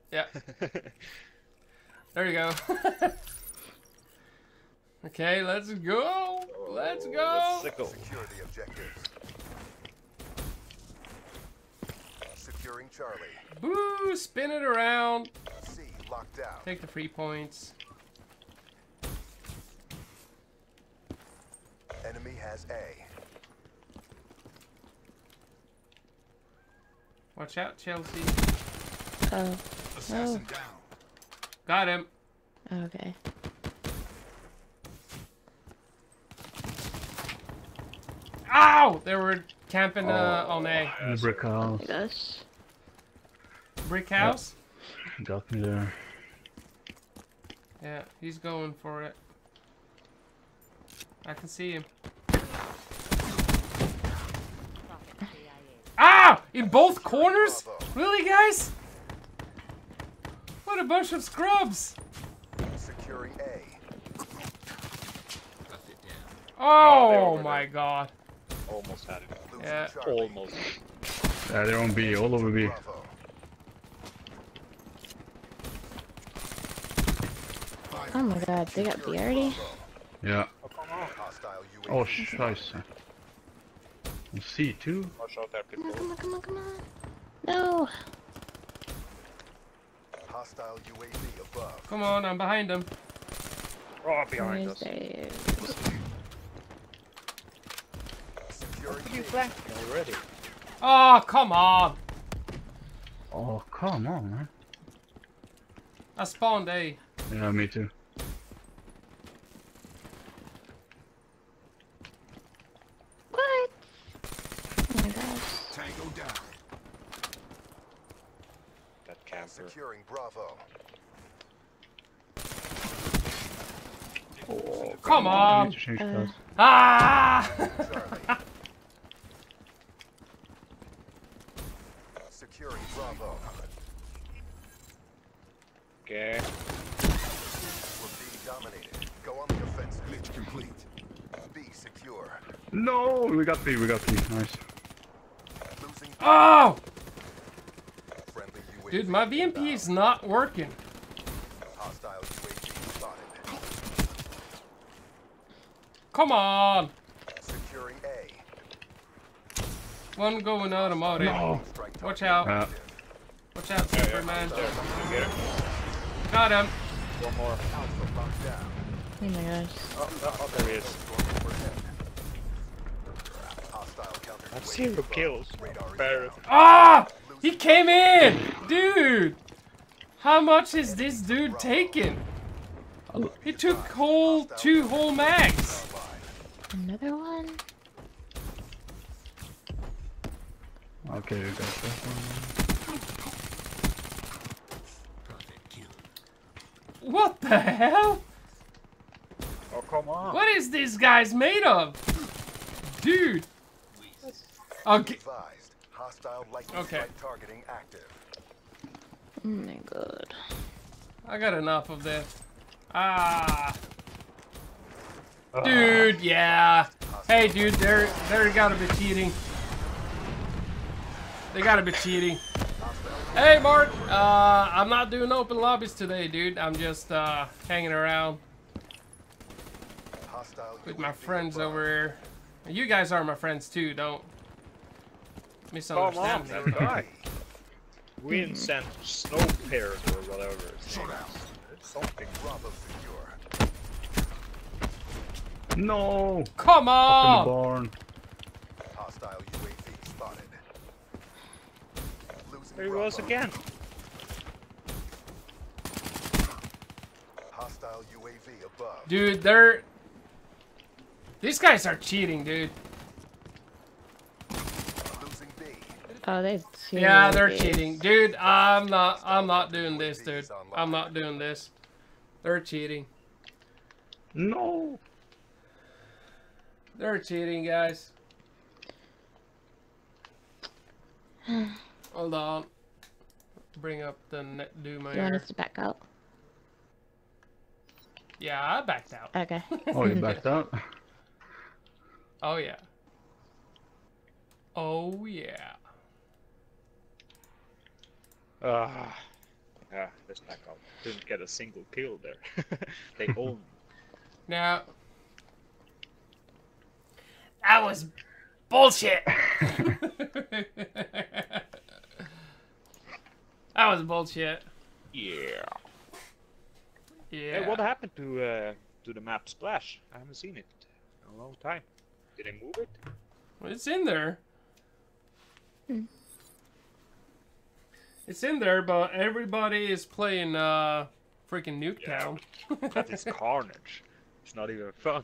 Yeah. There you go. Okay, let's go. Let's go. Let's go. Secure the objectives. Securing Charlie. Boo! Spin it around. C locked down. Take the free points. Enemy has A. Watch out, Chelsea. Oh. Assassin down. Got him. Okay. Ow! They were camping on A. In the brick Oh house. my gosh. Brick house? Got me there. Yeah, he's going for it. I can see him. Ah! In both corners? Really, guys? What a bunch of scrubs! Securing A. Oh my god. Almost had it. Losing Yeah. Charlie. Almost. Yeah, they're on B, all over B. Bravo. Oh my god, they got B already? Yeah. Oh, come on. Hostile UAV. Oh, scheiße. On C too? Watch out there, Come on, people. come on, come on, come on. No! Hostile UAV above. Come on, I'm behind him. Oh, behind Where's us. there? Securing You B. flanking already. Oh, come on. Oh, come on, man. I spawned A. Yeah, me too. What? Oh my gosh. Tango down. That camper. Securing Bravo. Oh, Come I on. need to change class. Ah! Charlie. Securing Bravo. Okay. We're being dominated. Go on the offensive. Glitch complete. B secure. No, we got B, Nice. Losing Oh! friendly UAV. Dude, my VMP is not working. Hostile UAV spotted. Come on. Securing A. One going automotive. No. Strike Watch target. out. Watch out, Superman. There. You get it? Got him. One more. Alpha locked down. Oh my gosh. Oh, there he is. Storming overhead. Hostile counter. That's UAV 0 kills. Radar is Better. down. Ah! He came in! Dude! How much is this dude taking? He took two whole mags. Another one? Okay, we got that one. What the hell? Oh, come on. What is this guy's made of? Dude. Okay. Advised. Hostile lightning Okay. strike targeting active. Oh my god. I got enough of this. Ah. Dude, yeah. Hey, dude, they're gotta be cheating. They gotta be cheating. Hey, Mark. I'm not doing open lobbies today, dude. I'm just hanging around Hostile with my UAV friends above. over here. You guys are my friends too. Don't misunderstand Come on, me. that guy. Vincent Snowbeard or whatever. his name Shut is. It's something. Bravo secure. No! Come Up in the on. barn. Hostile UAV spotted. Losing There he was Bravo. again. Hostile UAV above. Dude, these guys are cheating, dude. Losing B. Oh, they're cheating. Yeah, they're cheating. Dude, I'm not doing this, dude. I'm not doing this. They're cheating. No! They're cheating, guys. Hold on. Bring up the Duma You want here. us to back out? Yeah, I backed out. Okay. Oh, you backed out? Oh, yeah. Oh, yeah. Ah. Let's back up. Didn't get a single kill there. They own. Now, that was bullshit. That was bullshit. Yeah. Yeah. Hey, what happened to the map Splash? I haven't seen it in a long time. Did they move it? Well, it's in there. It's in there, but everybody is playing freaking Nuketown. That is carnage. It's not even fun.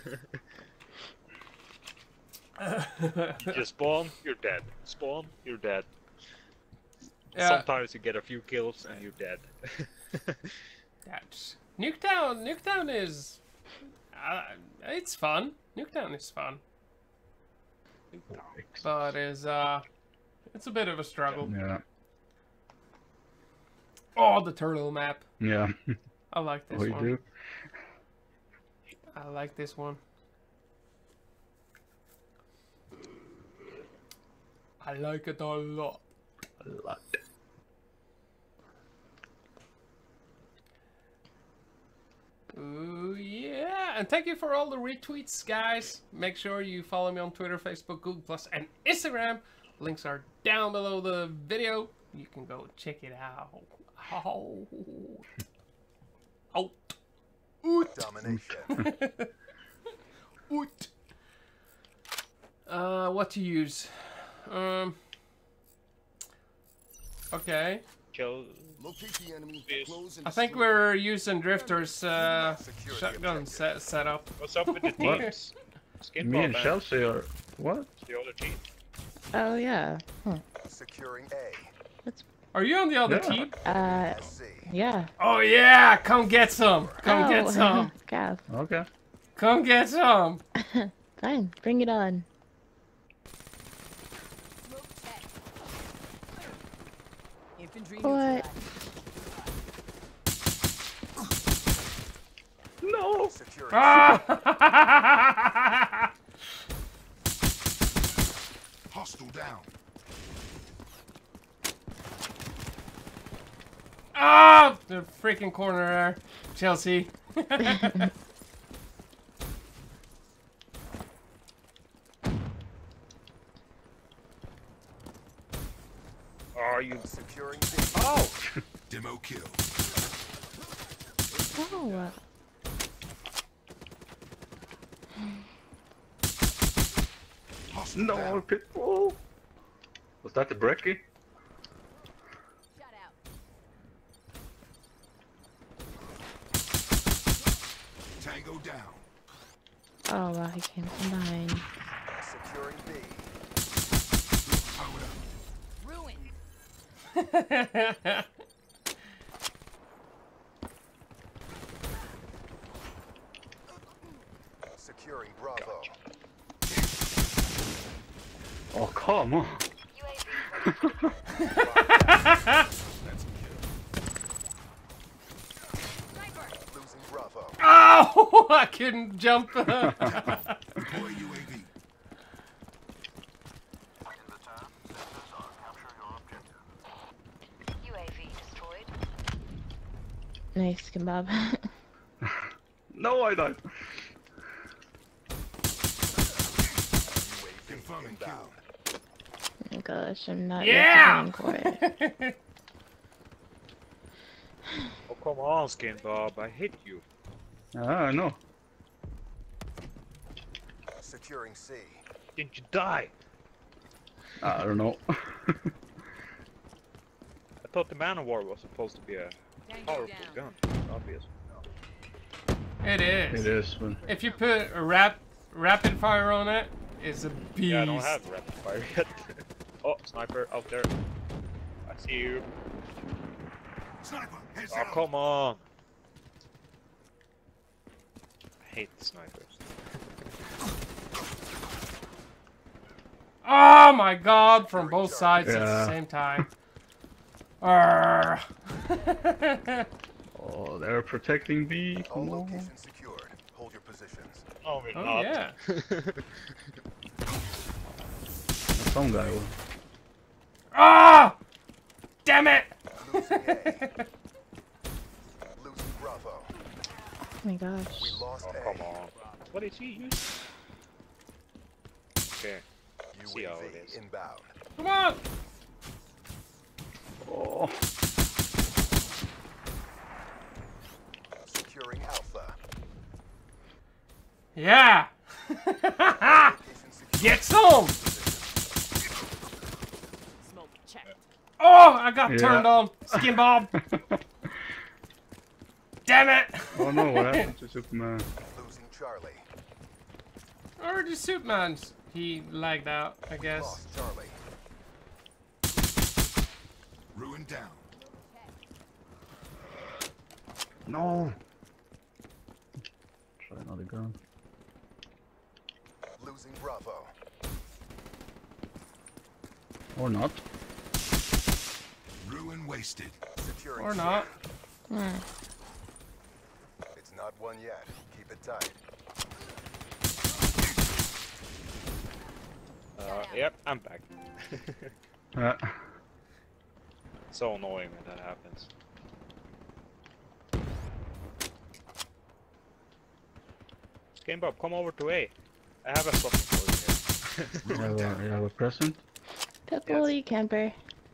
You just spawn, you're dead. Spawn, you're dead. Yeah. Sometimes you get a few kills and you're dead. That's Nuketown. Nuketown is, it's fun. Nuketown is fun, but it's a bit of a struggle. Yeah. Oh, the turtle map. Yeah. I like this What one. you do? I like this one. I like it a lot. A lot. Ooh, yeah. And thank you for all the retweets, guys. Make sure you follow me on Twitter, Facebook, Google+, and Instagram. Links are down below the video. You can go check it out. Oh. Out. Oot. Domination. Oot. What to use? Okay. Kill. Locate the enemy. Yes. Close and I think destroy. we're using Drifter's shotgun setup. What's up with the What? teams? Skin Me and Bob, Chelsea are what? the other team. Oh yeah. Huh. Securing A. Are you on the other Yeah. team? SC. Yeah. Oh yeah, come get some. Come Oh, get some. Gav. Okay. Come get some. Fine. Bring it on. Infantry What? No. Securing Ah! Hostile down. Ah! The freaking corner there, Chelsea. Are you? Securing B. Oh! Demo kill. Oh. Hostile No, down. Pitbull. Was that the brekkie? shut out. Tango down. Oh wow, he came from behind. Securing B. Powered up. Ruined. Securing Bravo. Oh, come on. That's a kill. Losing Bravo. Oh! I couldn't jump. Deploy UAV. Nice, Kebab. No, I died. UAV confirming kill. Oh gosh, I'm not Yeah! yet for it. Oh, come on, Skin Bob. I hit you. Ah, I know. Securing C. Didn't you die? I don't know. I thought the Man of War was supposed to be a Tango powerful down. gun. Obvious. It is. It is, but If you put a rapid fire on it, it's a beast. Yeah, I don't have rapid fire yet. Oh, sniper out there. I see you. Sniper. Heads Oh, out. come on. I hate the snipers. Oh my god, from both sides at the Yeah. same time. Arrgh. oh, they're protecting B. All Come on. locations secured. Hold your positions. Oh, we're Oh not. yeah. Some guy will. Ah! Damn it! Losing A. my gosh. We lost Oh, A. come on. What is he using? Okay. See how it UAV is. inbound. Come on! Oh, Securing Alpha. Yeah! Location secure. Get some! Smoke check. Oh, I got Yeah. turned on. Skin Bob. Damn it! oh no, what happened to Superman? Losing Charlie. Or the Superman's. He lagged out, I guess. Lost Charlie. Ruin down. No! Try another gun. Losing Bravo. Or not. Ruin wasted. Securing Or not. Hmm. It's not one yet. Keep it tight. Yep, I'm back. Uh, So annoying when that happens. Game Bob, come over to A. I have a something for you here. you have a present? Pepperly camper.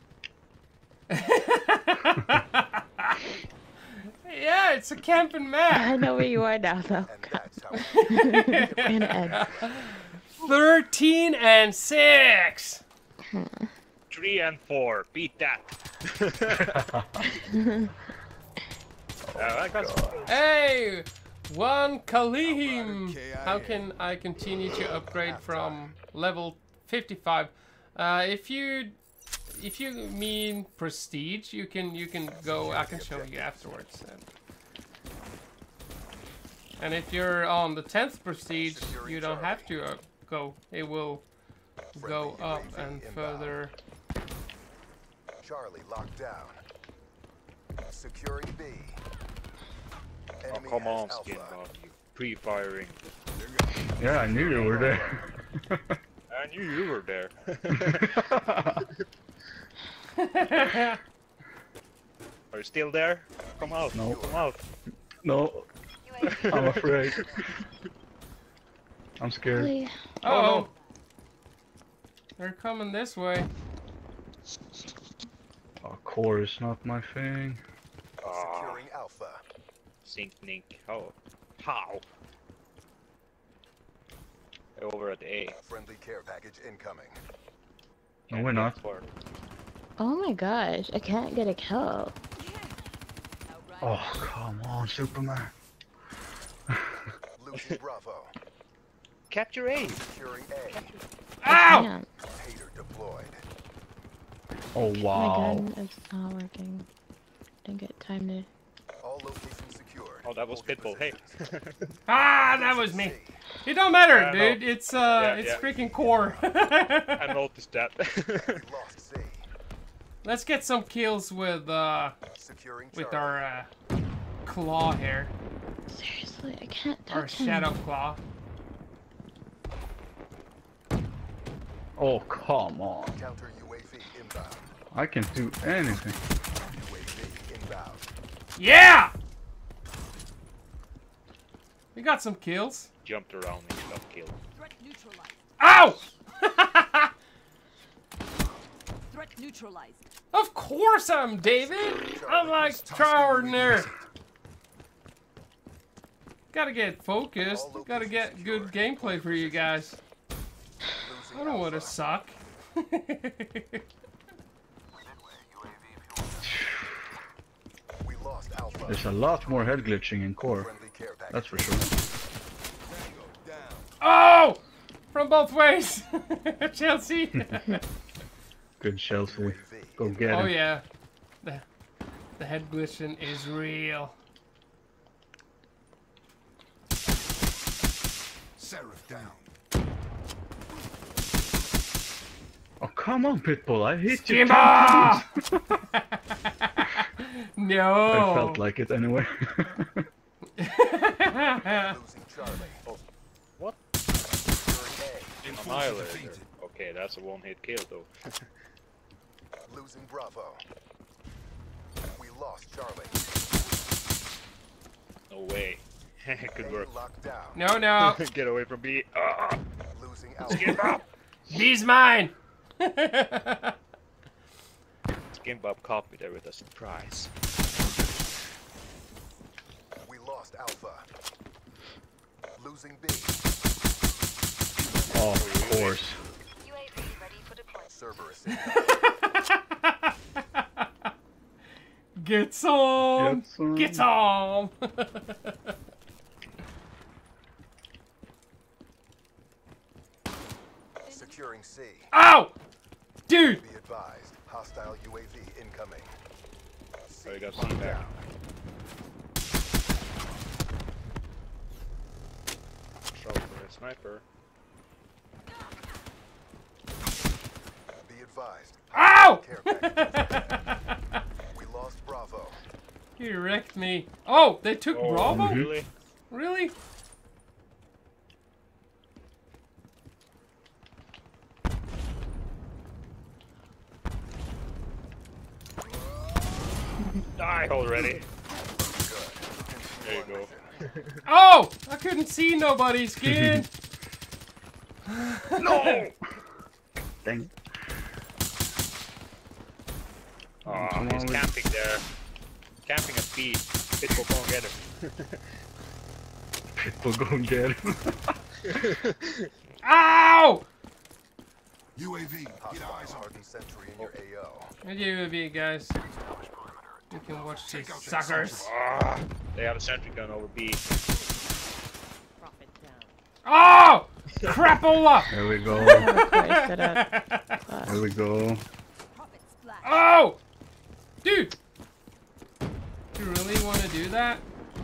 Yeah, it's a camping map. I know where you are now, though. And that's how And Ed. 13 and 6. 3 and 4, beat that. I got some. Hey, one Kaleem. How can I continue to upgrade from level 55? If you mean prestige, you can go. I can show you afterwards. And if you're on the 10th prestige, you don't have to go. It will go up and further. Charlie locked down. Securing B. Oh, Enemy come has on, Skin Alpha. Bob, you pre-firing. Yeah, I knew you were there. I knew you were there. Are you still there? Come out. No. Come out. No, I'm afraid. I'm scared. Really? Oh, they're coming this way. Oh, core is not my thing. Ah, Securing Alpha. sink Nink. How? How? Over at A. Friendly care package incoming. No, we're not. For- Oh my gosh, I can't get a kill. Oh, come on, Superman. Losing Bravo. Capture A. Securing A. Ow! Damn, Hater deployed. Oh, my wow. gun is not working. Didn't get time to. All locations secured. Oh, that was Hold your Pitbull. Hey. positions. Ah, that was me. It don't matter, Yeah, I know. dude. It's Yeah, it's yeah. freaking core. I noticed that. We lost C. Let's get some kills with Securing with Charlie. our claw here, Seriously, I can't our touch him. shadow claw. Oh, come on. Counter UAV inbound. I can do anything. UAV inbound. Yeah! We got some kills. Jumped around and got killed. Threat neutralized. Ow! Threat neutralized. Of course I'm David. I'm like extraordinary. Gotta get focused. Gotta get good gameplay for you guys. Losing I don't want to Alpha. suck. We lost Alpha. There's a lot more head glitching in core. Friendly care package. That's for sure. Oh! From both ways. Chelsea. Good Chelsea. UAV Go get him. Oh yeah. The head glitching is real. Seraph down. Oh, come on, Pitbull. I hit you. 10 Skimmer! times. No. I felt like it anyway. Losing Charlie. Oh, what? Securing Annihilator. defeated. Okay, that's a one-hit kill though. A. Losing Bravo. We lost Charlie. No way. Good A work. locked down. No, no. Get away from B. Ah, Losing Skin Alpha. Bob. He's mine. Skin Bob copied there with a surprise. We lost Alpha. Losing B. Oh, of course. UAV ready for deployment. Cerberus in. Get some. Get some. Get some. Securing C. Ow! Dude! Be advised. Hostile UAV incoming. C Oh, you got locked C back. down. Show for a sniper. Be advised. Ow! Care package. We lost Bravo. You wrecked me. Oh, they took Bravo? Really? Really? Die already. Good. There you Continue go. on mission. Oh! I couldn't see nobody, Skin. No! Dang. Oh, Come he's on, camping there. Camping at B. Pitbull go and get him. People go and get him. Ow! Hostile UAV, get eyes on. hardened sentry in your AO. Good UAV, guys. You can watch these Take out that suckers. Ah, they have a sentry gun over B. Profit down. Oh! Crapola! There we go. Of course, set up. There we go. Profit splash. Oh! Dude! You really want to do that?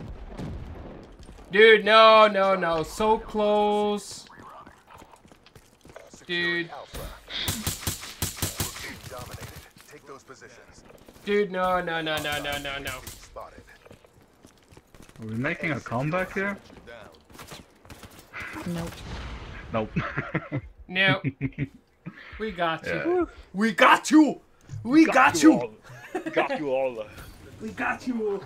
Dude, no, no, no. So close. Securing Dude. Alpha. We're being dominated. Take those positions. Dude, no, no, no, no, no, no, no. Spotted. Are we making a comeback here? Nope. Nope. No. We got you. Yeah. We got you! We got you! all. Got you all. We got you!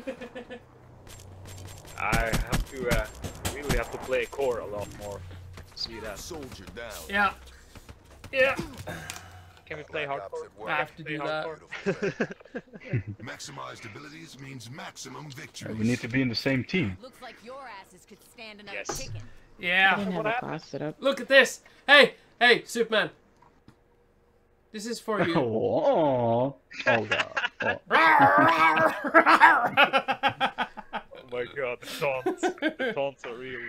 I have to really have to play core a lot more. See that? Soldier down. Yeah. Yeah. Can we play Black Ops hardcore? at work. I have to do that. Beautiful thing. Maximized abilities means maximum victory. We need to be in the same team. Looks like your asses could stand another Yes. kicking. I Yeah. didn't have what a happened? class set up. Look at this. Hey, hey, Superman. This is for you. Oh, oh god. Oh my god, the taunts. The taunts are real.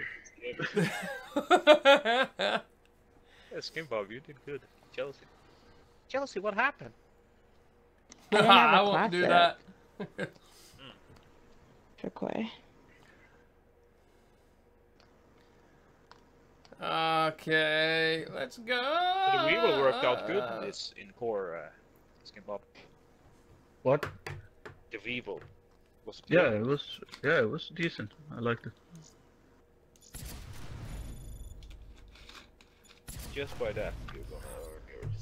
Yeah, Skin Bob, you did good. Chelsea. Chelsea, what happened? I didn't have a I won't class do set that. up. For Koi. Okay, let's go. The Weevil worked out good in this in core, Skin Bob. What? The Weevil was Yeah, good. it was decent. I liked it. Just by that, you're gonna earn yours.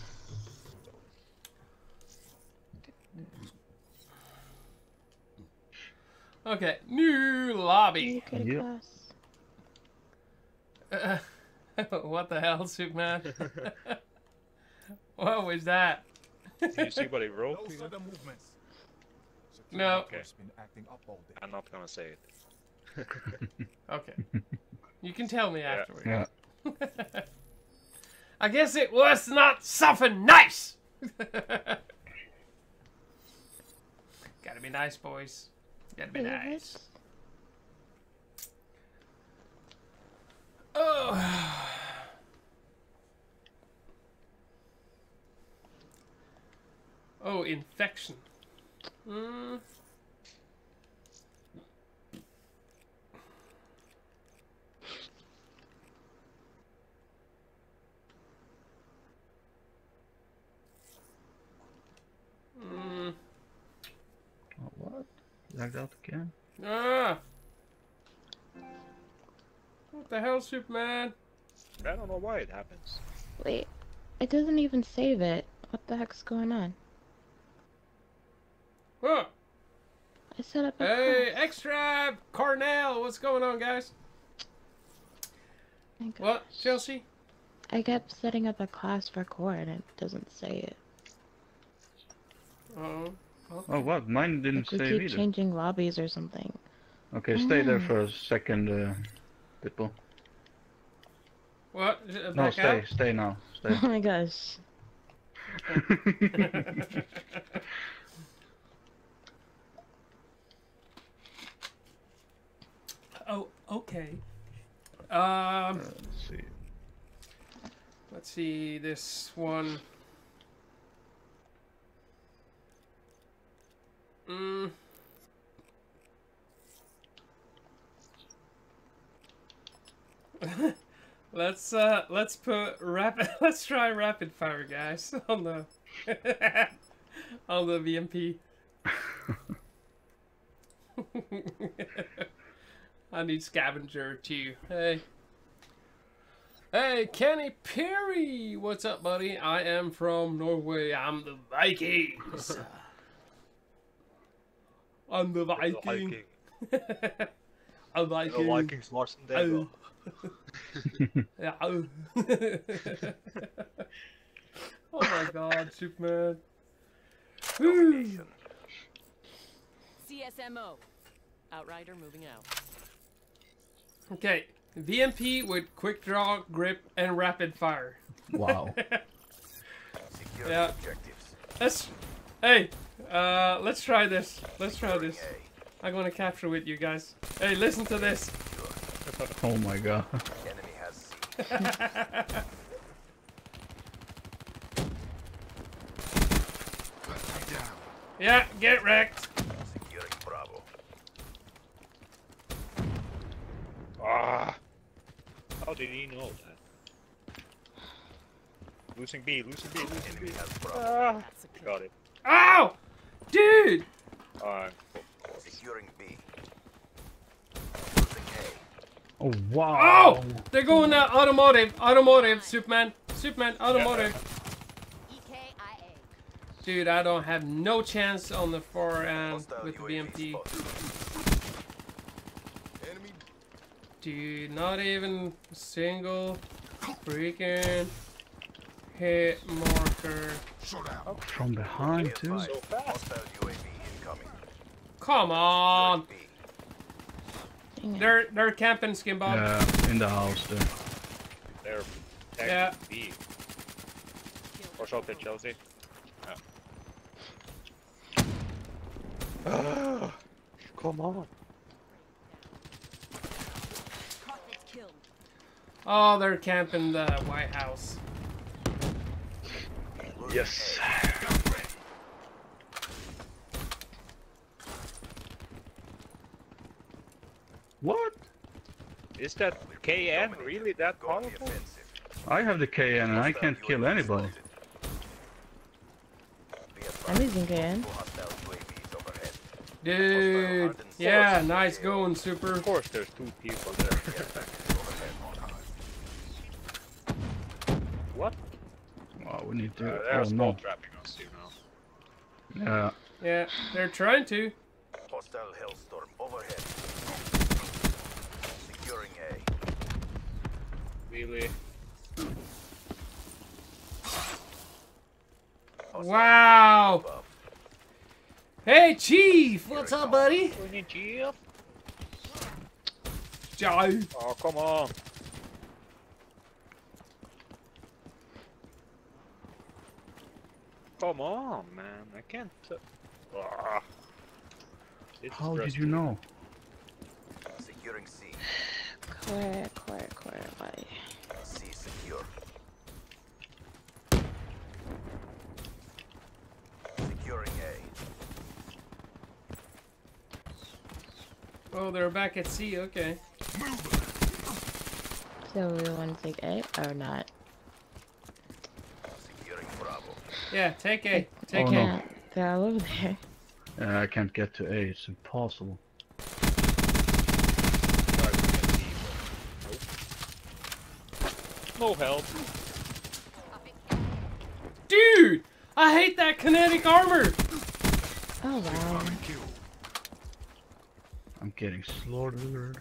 Okay, new lobby. You could Yeah. class. What the hell, Superman? What was that? Did you see what he wrote? No sudden movements. No. Okay. Has been acting up all day. I'm not gonna say it. Okay. You can tell me Yeah. afterwards. Yeah. I guess it was not something nice. Gotta be nice, boys. Gotta be nice. Oh. Oh, infection. Hmm. Oh, what? Lagged out again? Ah. What the hell, Superman? I don't know why it happens. Wait, it doesn't even save it. What the heck's going on? Huh? I set up a Hey, class. Extra Cornell, what's going on, guys? My gosh. What, Chelsea? I kept setting up a class for core and it doesn't say it. Oh, Oh, what? Mine didn't Like we save keep either. changing lobbies or something. Okay, stay there Mm. for a second, Pitbull. what? No, Back stay, out? stay now. Stay. Oh my gosh. Oh, okay. Let's see. Let's see this one. Let's put rapid. Let's try rapid fire, guys, on the on the VMP. I need scavenger too. Hey. Hey, Kenny Perry! What's up, buddy? I am from Norway. I'm the Vikings. I'm the Viking. I'm Viking. Vikings, Larsen Deva. Yeah. Oh my God, Superman. Woo. CSMO. Outrider moving out. Okay, VMP with quick draw, grip, and rapid fire. Wow. Secure Yeah. the objectives. Let's try this. Let's try this. A. I'm gonna capture with you guys. Hey, listen to this. Oh my god. Enemy has C. Let me down. Yeah, get wrecked. Securing Bravo. Ah! How did he know that? Losing B, losing B, losing B. Enemy has Bravo. Ah! That's secure. Got it. Ow! Dude! Securing B. Losing A. Oh wow. Oh! They're going automotive, Superman. Superman, automotive. EKIA. Dude, I don't have no chance on the forehand Hostile with the UAV VMP. spotted. Enemy Dude, not even a single freaking hit marker. Shut out. From behind too. advised. So fast. Hostile UAV incoming. Come on! B. Dang it. They're camping, Skin Bob. Yeah, in the house there. They're Yeah. tagging B. Watch out there, Chelsea. Yeah. Come on. Prophets killed. Oh, they're camping the White House. Losing Yes. What? Is that KN Dominated. really that Go on the powerful? offensive. I have the KN and I Hostile can't kill UAV anybody. spotted. Be I'm advised. using KN. Multiple hostile UAVs overhead. Dude! Yeah, nice going, Super. Of course, there's two people there. Overhead on high. What? Wow, we need to. They're Oh small no. trapping us, you know. Yeah. Yeah, they're trying to. Hostile Hellstorm overhead. Securing A. Really? Hostile Wow! above. Hey, Chief! What's up, buddy? Jeff? Joe. Oh, come on. Come on, man. I can't. Ah. It's How did you stressful. know? Securing C. Core, why? C secure. Securing A. Oh, they're back at sea, okay. So we want to take A or not? Securing Bravo. Yeah, take A. Take Oh, A. no. Yeah, they're all over there. I can't get to A. It's impossible. No help. Dude! I hate that kinetic armor! Oh wow. Incoming kill. I'm getting slaughtered.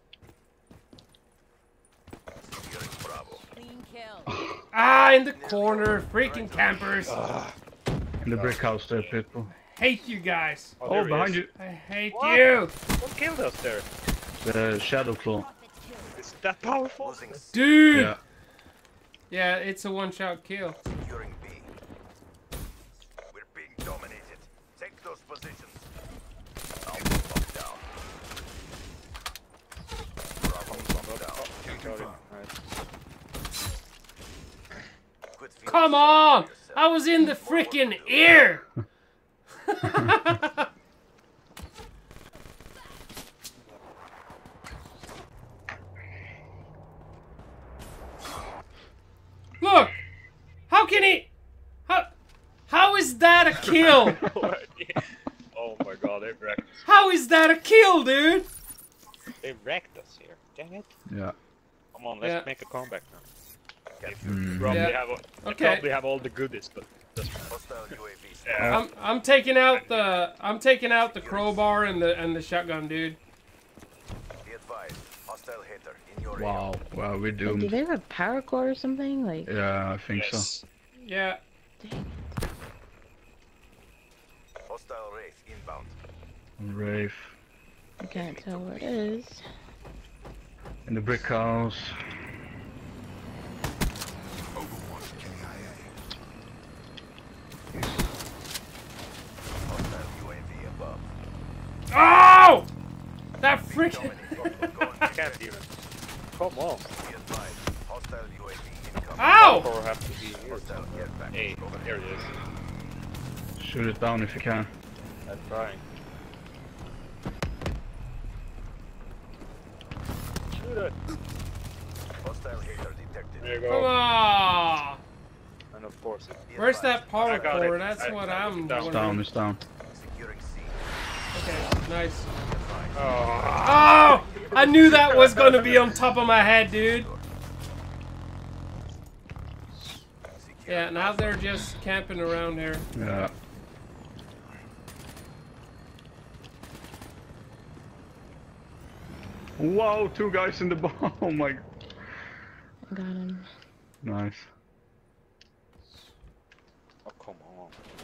Securing Bravo. Clean kill. Ah, in the corner, freaking campers. In the brick house there, people. Hate you guys. Oh, there he behind is. you. I hate What? you. What killed us there? The Shadow Claw. Is that powerful? Losing C. Dude. Yeah. Yeah, it's a one-shot kill. Securing B. We're being dominated. Take those positions. Alpha locked down. Bravo locked down. Confirmed. Quit feeling Come sorry on! for yourself. I was in the freaking ear! Look! How can he... How is that a kill? Oh my god, they wrecked us. How is that a kill, dude? They wrecked us here. Dang it. Yeah. Come on, let's Yeah. make a comeback now. They Mm. probably, Yeah. they Okay. probably have all the goodies, but Hostile UAV. yeah. I'm taking out the crowbar and the shotgun, dude. Be advised. Hostile hater in your Wow. Wow, we're Like, do doomed. they have a power core or something? Like, Yeah, I think so. Yes. Yeah. dang. area. Hostile Wraith inbound. Wraith. I can't tell what it is. In the brick house. Overwatch KIA. Hostile UAV above. Oh! That freaking... I can't even. Come on. Be advised. Hostile UAV incoming. Ow! Or have to be here. Hostile care package Hey, overhead. there it is. Shoot it down if you can. I'm trying. Shoot it. Hostile hater detected. There you Come go. on! And of course it. Be Where's advised. that power I got core? it. That's I- what I I'm got it. It's wondering. down, it's down. Securing C. Okay, nice. Be advised. Oh. Oh! I knew that was gonna be on top of my head, dude. Securing Yeah, now they're just camping around here. Yeah. Wow, two guys in the bomb. Oh my. I got him. Nice. Oh, come on.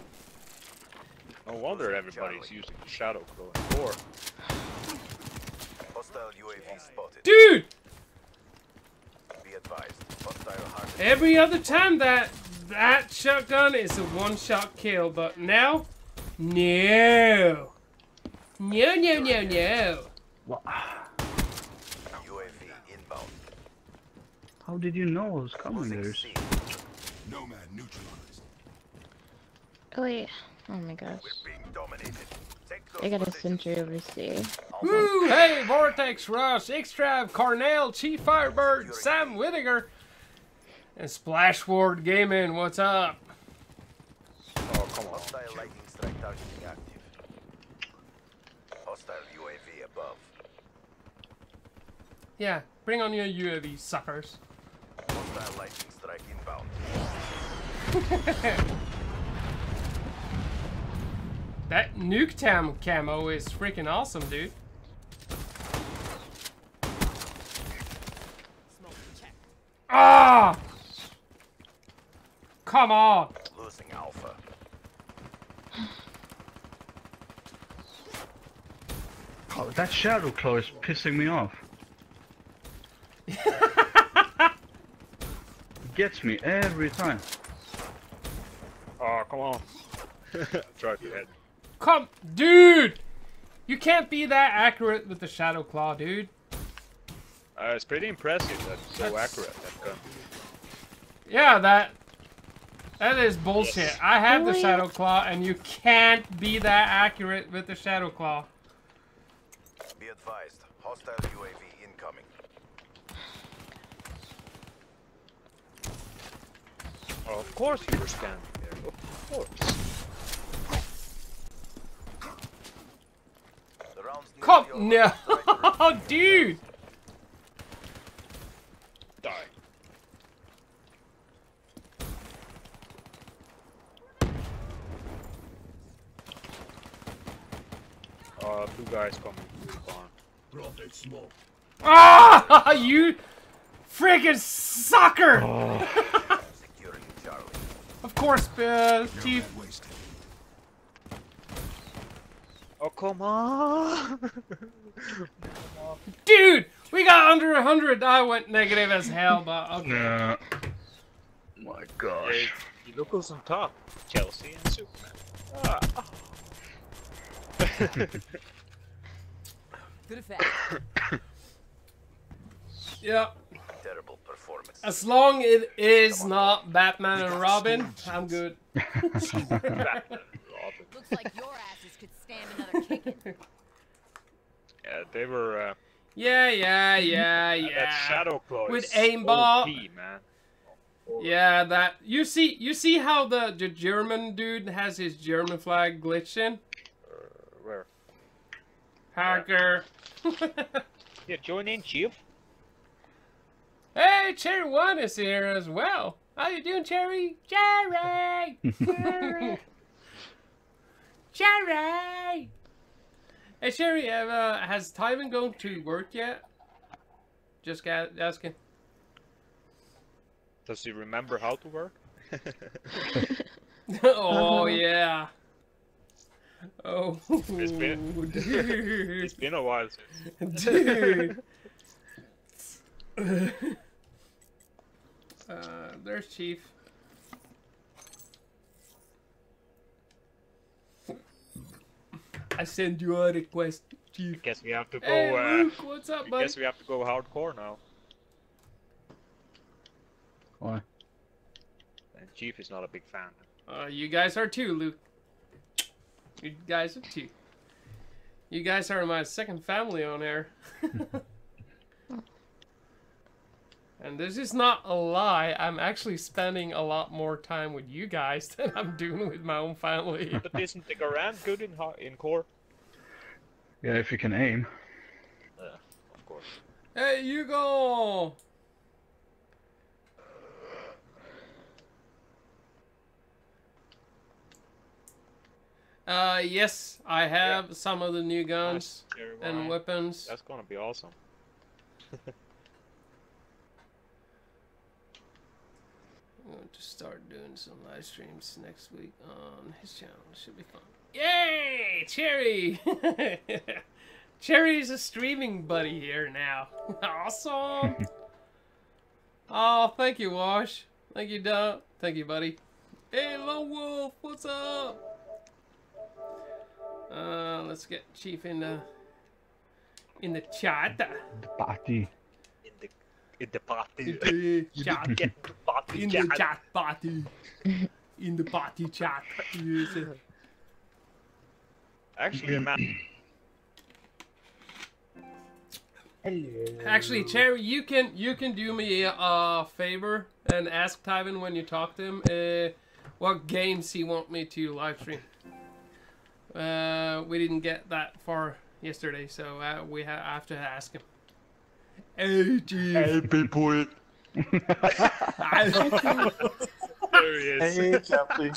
No wonder everybody's using the Shadow Claw in war. Hostile UAV spotted. Dude! Be advised. Hostile hard. Every other time that shotgun is a one-shot kill, but now, no. No, no, no, no. UAV inbound. How did you know I was coming Losing there? C. Nomad neutralized. Oh wait. Oh my gosh. We're being dominated. Take those I got a positions. sentry over C. Woo! Hey, Vortex Rush, Xtrav, Carnell, Chief Firebird, Sam Whittaker, and Splashward Gaming. What's up? Oh, come on. Hostile lightning strike targeting active. Hostile UAV above. Yeah, bring on your UAV, suckers. Hostile lightning strike inbound. That Nuketown camo is freaking awesome, dude. Smoke check. Ah! Come on! Losing Alpha. Oh, that Shadow Claw is pissing me off. It gets me every time. Oh, come on. Try to head. Come, dude! You can't be that accurate with the Shadow Claw, dude. It's pretty impressive that it's so That's- accurate, that gun. Yeah, that is bullshit. Yes. I have the Really? Shadow Claw, and you can't be that accurate with the Shadow Claw. Be advised. Hostile UAV incoming. Oh, of course you were standing there. Of course. The rounds near Come, your no, strike dude. Die. Two guys coming through the barn. Brought that smoke. Ah, you freaking sucker! Securing Charlie. Of course, No Chief. man wasted. Oh, come on! Dude, we got under 100. I went negative as hell, but okay. Yeah. My Hey, gosh. you look who's on top. Chelsea and Superman. Ah. Good effect. Yeah. Terrible performance. As long it is not Batman and Robin, I'm good. Looks like your asses could stand another kicking. Yeah, they were. Yeah. That Shadow Claw With is aimball. OP, man. Yeah, that you see how the German dude has his German flag glitched in? Where? Hacker. Yeah, join in, Chief. Hey, Cherry One is here as well. How you doing, Cherry? Cherry! Cherry! Cherry! Hey, Cherry, has Tyven gone to work yet? Just asking. Does he remember how to work? Oh, yeah. Oh, It's been- dude. It's been a while since. Dude. There's Chief. I send you a request, Chief. Guess we have to go. Hey, Luke, what's up, I buddy? guess we have to go hardcore now. Why? And Chief is not a big fan. You guys are too, Luke. You guys are too. You guys are my second family on air. And this is not a lie. I'm actually spending a lot more time with you guys than I'm doing with my own family. But isn't the Garand good in core? Yeah, if you can aim. Of course. Hey, Hugo! Yes, I have some of the new guns Nice, Jerry and Ryan. weapons. That's gonna be awesome. I'm going to start doing some live streams next week on his channel. Should be fun. Yay! Cherry! Cherry's a streaming buddy here now. Awesome! Oh, thank you, Wash. Thank you, Doug. Thank you, buddy. Hey, Lone Wolf, what's up? Let's get Chief in the chat. Party. In the party. In the chat. Get the party In the chat party. In the party chat. Yes. Actually, man. Actually, Cherry, you can do me a favor and ask Tyven when you talk to him what games he want me to live stream. We didn't get that far yesterday, so we have to ask him. Hey, Chief. Hey, people. There he is. Hey, Chaplin.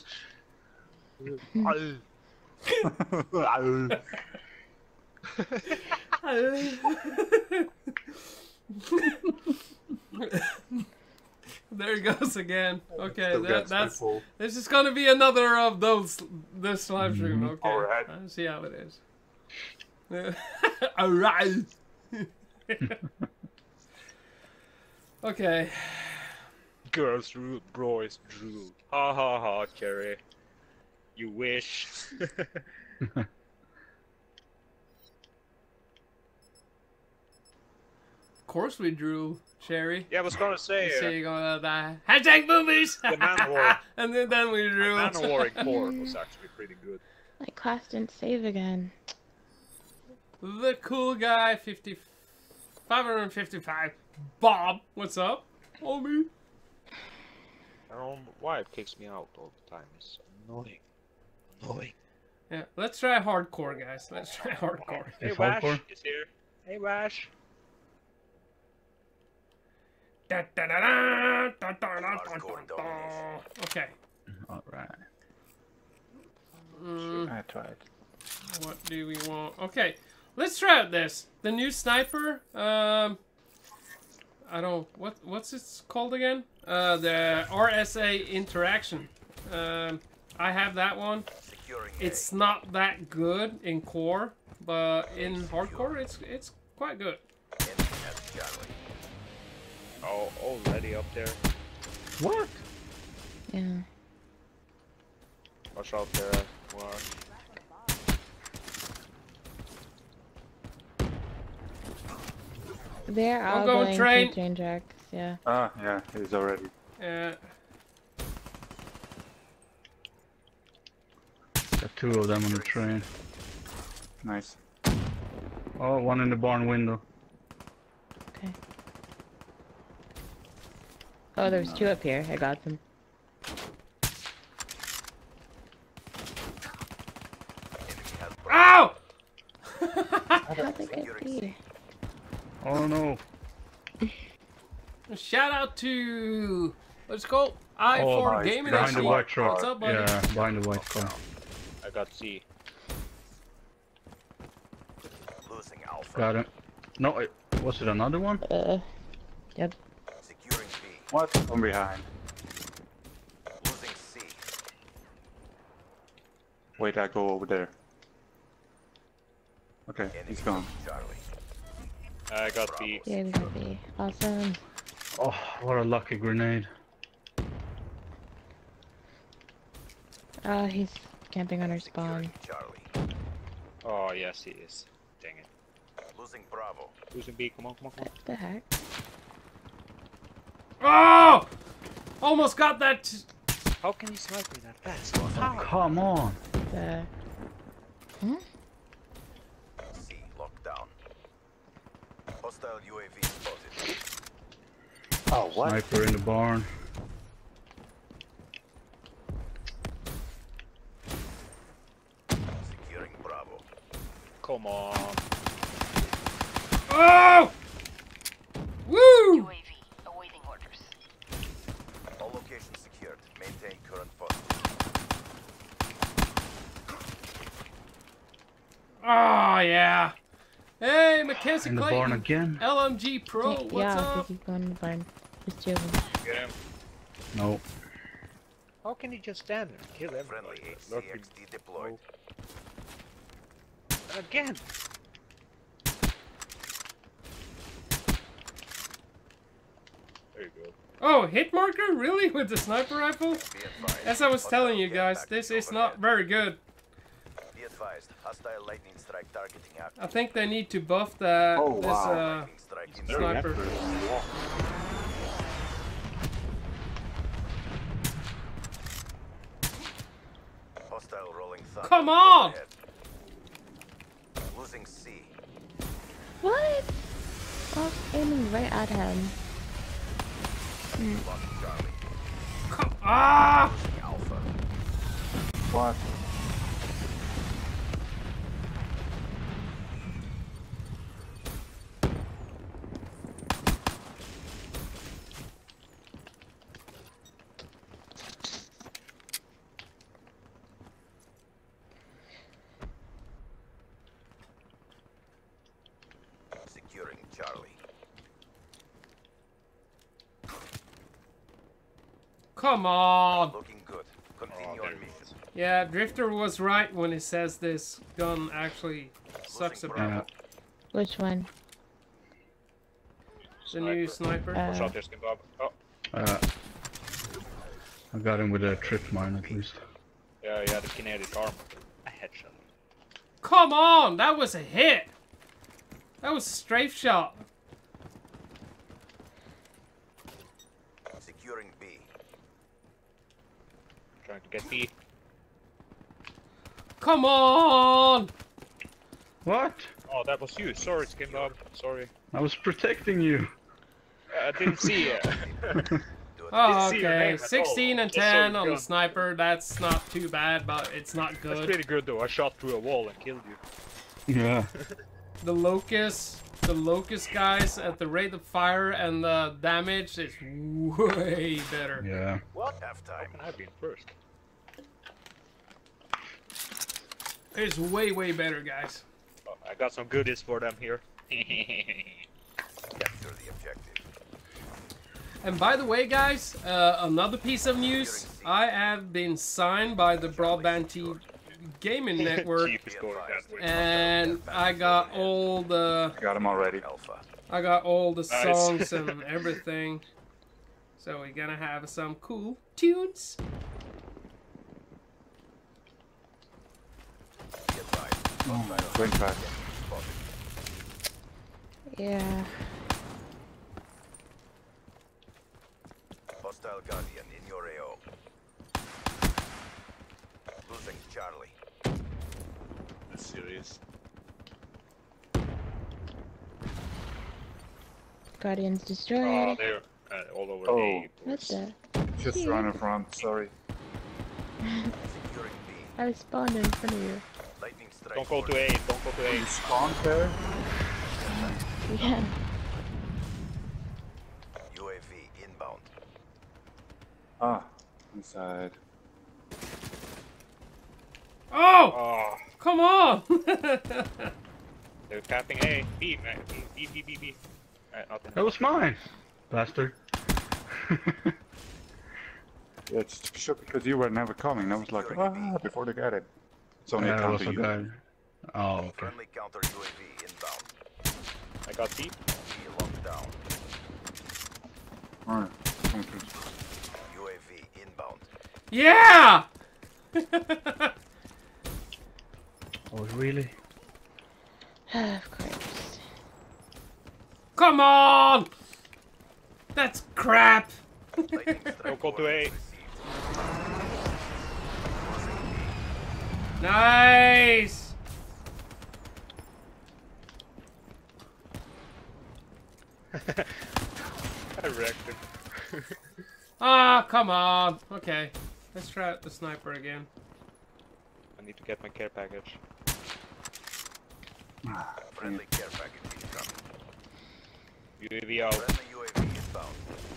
There he goes again. Okay, Still gets that's people. this is gonna be another of those this live stream. Okay, Alright. let's see how it is. All right. Okay. Girls rule, boys drool. Ha ha ha, Cherry. You wish. Of course we drew Cherry. Yeah, I was gonna say. So you're gonna die. Hashtag movies. The Manowar. And then we drew. Manowar in core was actually pretty good. My class didn't save again. The cool guy, 555. Bob, what's up, homie? I don't know why it kicks me out all the time. It's annoying. Annoying. Yeah, let's try hardcore, guys. Let's try hardcore. Hey, It's Wash hardcore? is here. Hey, Wash. Okay. Alright. I tried. What do we want? Okay, let's try out this. The new sniper. I don't. What's it called again? The RSA interaction. I have that one. Securing It's not that good in core, but in hardcore, it's quite good. Enemy has Charlie. Oh, already up there. What? Yeah. Watch out there. Watch. They're all go going train. to train tracks, yeah. Ah, yeah, he's already. Got two of them on the train. Nice. Oh, one in the barn window. Okay. Oh, there's two up here. I got them. Ow! How'd they get here? Oh no. Shout out to what's it called? I4 nice. Gaming. Behind the HD. white truck. What's up, buddy? Yeah, behind the white car. I got C. Losing Alpha. Got it. No, was it another one? Yep. Securing B. What? From behind. Losing C. Wait, I go over there. Okay, Enemy he's gone. Charlie. I got B. Yeah, we got B. Awesome. Oh, what a lucky grenade. He's camping on our spawn. Charlie. Oh, yes, he is. Dang it. Losing Bravo. Losing B. Come on, come on, come on. What the heck? Oh! Almost got that. How can you snipe me that fast? Come on. The... C locked down. Hostile UAV spotted. Oh, what? Sniper in the barn. Securing Bravo. Come on. Oh! Woo! UAV awaiting orders. All locations secured. Maintain current posture. Oh yeah. Hey, Mackenzie In the barn Clayton. again? LMG Pro. What's yeah, up? he's going in the barn. There's two of them. Get him. No. How can you just stand there and kill Friendly everybody? HCXD deployed. Again. There you go. Oh, hit marker? Really? With the sniper rifle? Be advised. As I was Hostile telling you care guys, package this is overhead. not very good. Be advised. Hostile lightning strike targeting active. I think they need to buff the Oh, this wow. Lightning strike in sniper. Hostile rolling thunder. Come on! overhead. Losing C. What? I was aiming right at him. Lost Charlie. Ah! Losing Alpha. What? Securing Charlie. Come on! Looking good. Continue Oh, on there mission. Yeah, Drifter was right when he says this gun actually sucks a bit. Yeah. Which one? The new sniper. Watch out there, Skin Bob. Oh, I got him with a trip mine at least. yeah, yeah, the kinetic armor. A headshot. Come on! That was a hit! That was a strafe shot. Securing B. Trying to get B. Come on! What? Oh, that was you. Sorry, Skin Bob. Sorry. I was protecting you. I didn't see you. Oh, see your name okay. at all. 16 and Just saw 10 your on the gun. sniper. That's not too bad, but it's not That's good. pretty good though. I shot through a wall and killed you. Yeah. The locust guys at the rate of fire and the damage is way better. Yeah. What? Half time. How can I be in first? It's way, way better, guys. Oh, I got some goodies for them here. Capture the objective. And by the way, guys, another piece of news. I have been signed by the Broadband Gaming Network, Chief is going that way. and I got all the Got him already. Alpha. Nice. songs and everything. So we're gonna have some cool tunes. Be advised. Oh, going back. Yeah. Hostile Guardian in your AO. Losing Charlie. That's serious. Guardians Oh, destroyed. they're all over Oh. the What boards. the? Just run in front, sorry. Securing B. I spawned in front of you. Lightning strike. Don't go to A, don't go to A. You spawned there? Yeah. UAV inbound. Ah, inside. Oh, Oh, come on! they're tapping A. B, man. B. Nothing. That was mine, bastard. Yeah, it's shook because you were never coming. I was like, before they got it. It's only a Yeah, counter was a you. guy. Oh, okay. Friendly counter UAV inbound. I got B. B locked down. Alright, come through. UAV inbound. Yeah! Oh, really? Of course. Come on! That's crap! Lightning strike. Don't go to A. received. Losing B. Nice! I wrecked it. Ah, come on. Okay, let's try out the sniper again. I need to get my care package. Friendly care package incoming. UAV out. Friendly UAV inbound.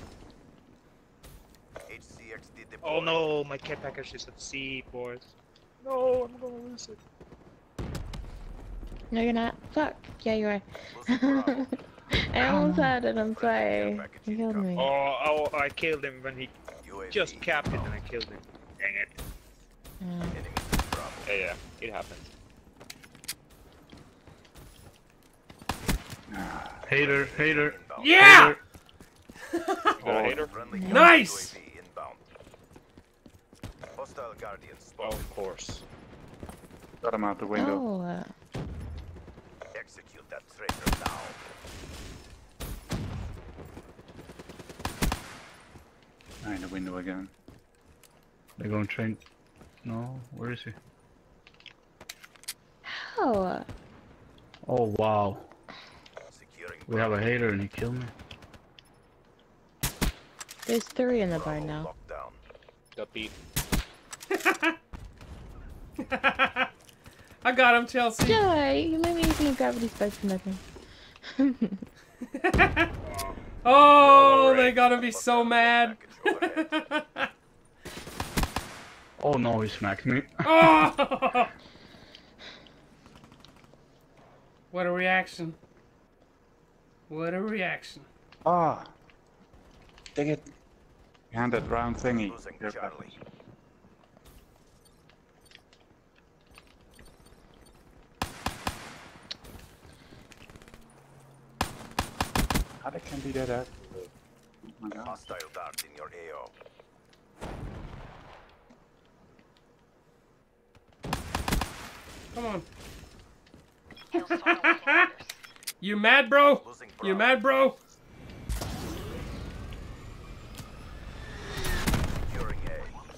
HCXD deployed. Oh no, my care package is at C, boys. No, I'm gonna lose it. No, you're not. Fuck. Yeah, you are. Losing Bravo. I almost had it. I'm Friendly care sorry. package You killed incoming. me. Oh, I killed him when he UAV just capped it and inbound. I killed him. Dang it. Enemy to Bravo. Yeah, it happened. Hater, hater. Inbound. Yeah! Got a hater? Friendly Nice. counter Nice! UAV inbound. Hostile Guardian Oh, spotted. of course. Got him out the window. Oh, Execute that traitor now. Ah, in the window again. They're going train. No, where is he? how? Oh wow, Securing we have a hater and he killed me. There's 3 in the Bravo barn now. locked down. Got beat. I got him, Chelsea. Joy, you made me using a gravity spike for nothing. Oh, they're gonna be so mad. Package overhead. Oh no, he smacked me. Oh! What a reaction. What a reaction. Ah, dang it. Behind that round thingy. Losing Care Charlie. package. How they can be that accurate? Oh my god. Hostile dart in your AO. Come on. Hellstorm awaiting orders. You mad, bro? Losing You Bravo. mad, bro? Securing A.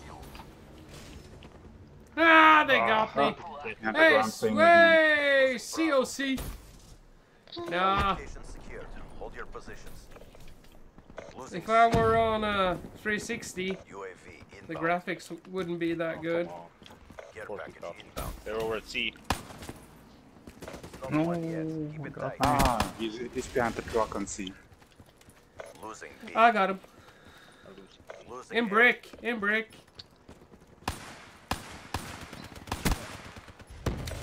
Ah, they got me. Behind that Hey, round thingy. sway! COC. Nah. Location secured. Hold your positions. Losing If I C. were on a 360, UAV the inbound. graphics wouldn't be that good. Come on. Care Force package it up. inbound. They're over at C. Not No, one yet. Keep I it got tight. Ah, he's behind the truck on C. Losing B. I got him. I lose. Losing In A. brick. In brick.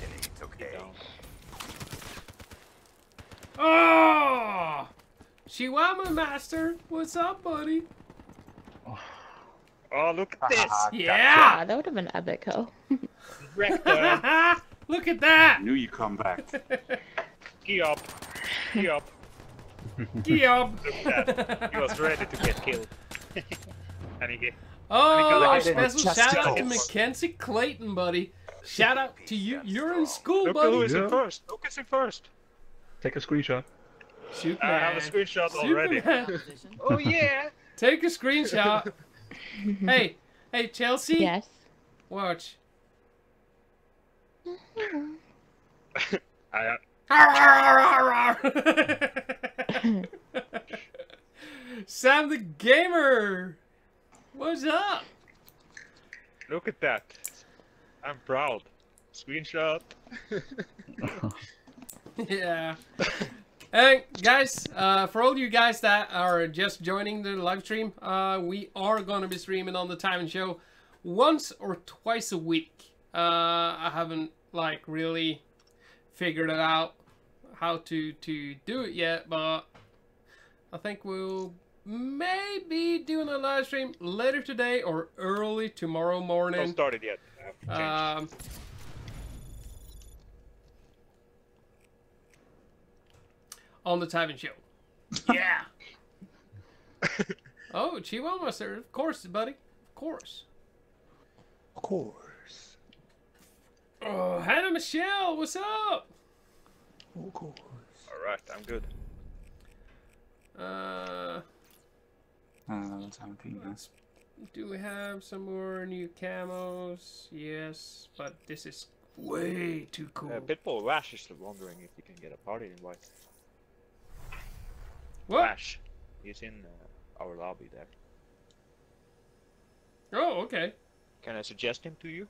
Chihuahua Master, what's up, buddy? Oh, look at this! Yeah! Ah, that would have been epic, though. Wrecked her. Look at that! I knew you'd come back. Gee up. Gee up. Giob! Look at that. He was ready to get killed. And he get... Oh, Right in the special shout out to testicles. Mackenzie Clayton, buddy. Shout out to you. You're in school, Look buddy. who is in Yeah. first. Look who's in first. Take a screenshot. Superman. I have a screenshot already. Superman. Oh yeah! Take a screenshot. Hey, Chelsea. Yes. Watch. I, Sam the Gamer. What's up? look at that. I'm proud. Screenshot. Yeah. Hey guys, for all you guys that are just joining the live stream, we are gonna be streaming on the Tavern Show once or twice a week. I haven't like really figured it out how to do it yet, but I think we'll maybe doing a live stream later today or early tomorrow Not morning. started yet. I have to change. On the Tavern Show. Yeah. Oh, Chihuahua, sir. Of course, buddy. Of course. Of course. Oh, Hannah Michelle, what's up? Of course. Alright, I'm good. 17. Yes. Do we have some more new camos? Yes, but this is way too cool. Pitbull Rash is wondering if he can get a party invite. What? Rash. He's in our lobby there. Oh, okay. Can I suggest him to you?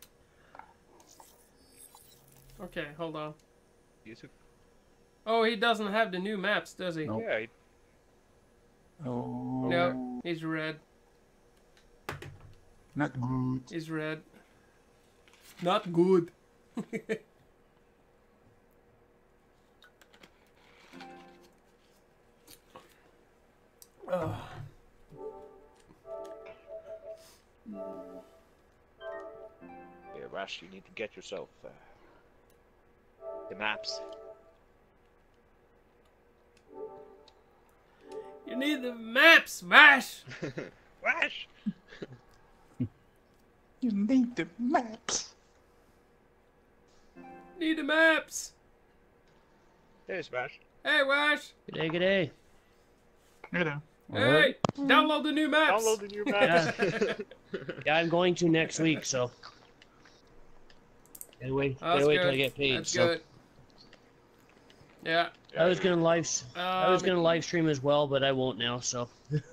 Okay, hold on. He's a... Oh, he doesn't have the new maps, does he? Nope. Yeah, he... Oh. No, he's red. Not good. He's red. Not good. Oh. Yeah, Rash, you need to get yourself the maps. You need the maps, Mash! Rash! You need the maps. Need the maps! There's Rash. Hey, Wash! G'day, g'day. You know. Hey! Download the new maps! Download the new maps. Yeah, I'm going to next week, so. Anyway, Oh, that's wait till I good. get paid. That's so good. Yeah. I was gonna live stream as well, but I won't now. So.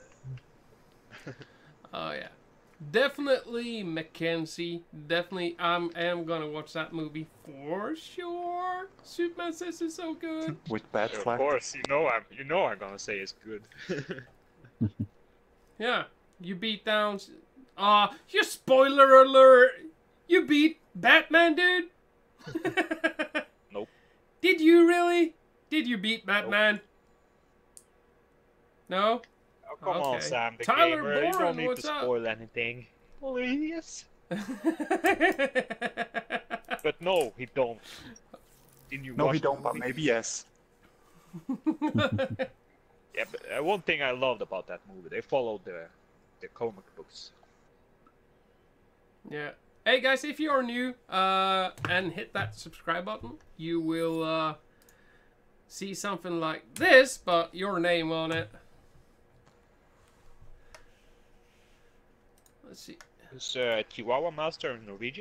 Oh yeah. Definitely Mackenzie. Definitely I am gonna watch that movie for sure. Superman says it's so good. With bad Of flag. course, you know I'm gonna say it's good. Yeah. You beat down you spoiler alert! You beat Batman, dude? Nope. Did you really? Did you beat Batman? No? Oh, come on, Okay. Sam the Tyler Gamer. You Bourne, don't need what's to up? spoil anything. Oh, yes. But no, he don't. Didn't you No, watch he the don't, but movie? maybe yes. Yeah, but one thing I loved about that movie, they followed the comic books. Yeah. Hey guys, if you are new and hit that subscribe button, you will see something like this, but your name on it. Let's see. Is Chihuahua Master in Norwegian?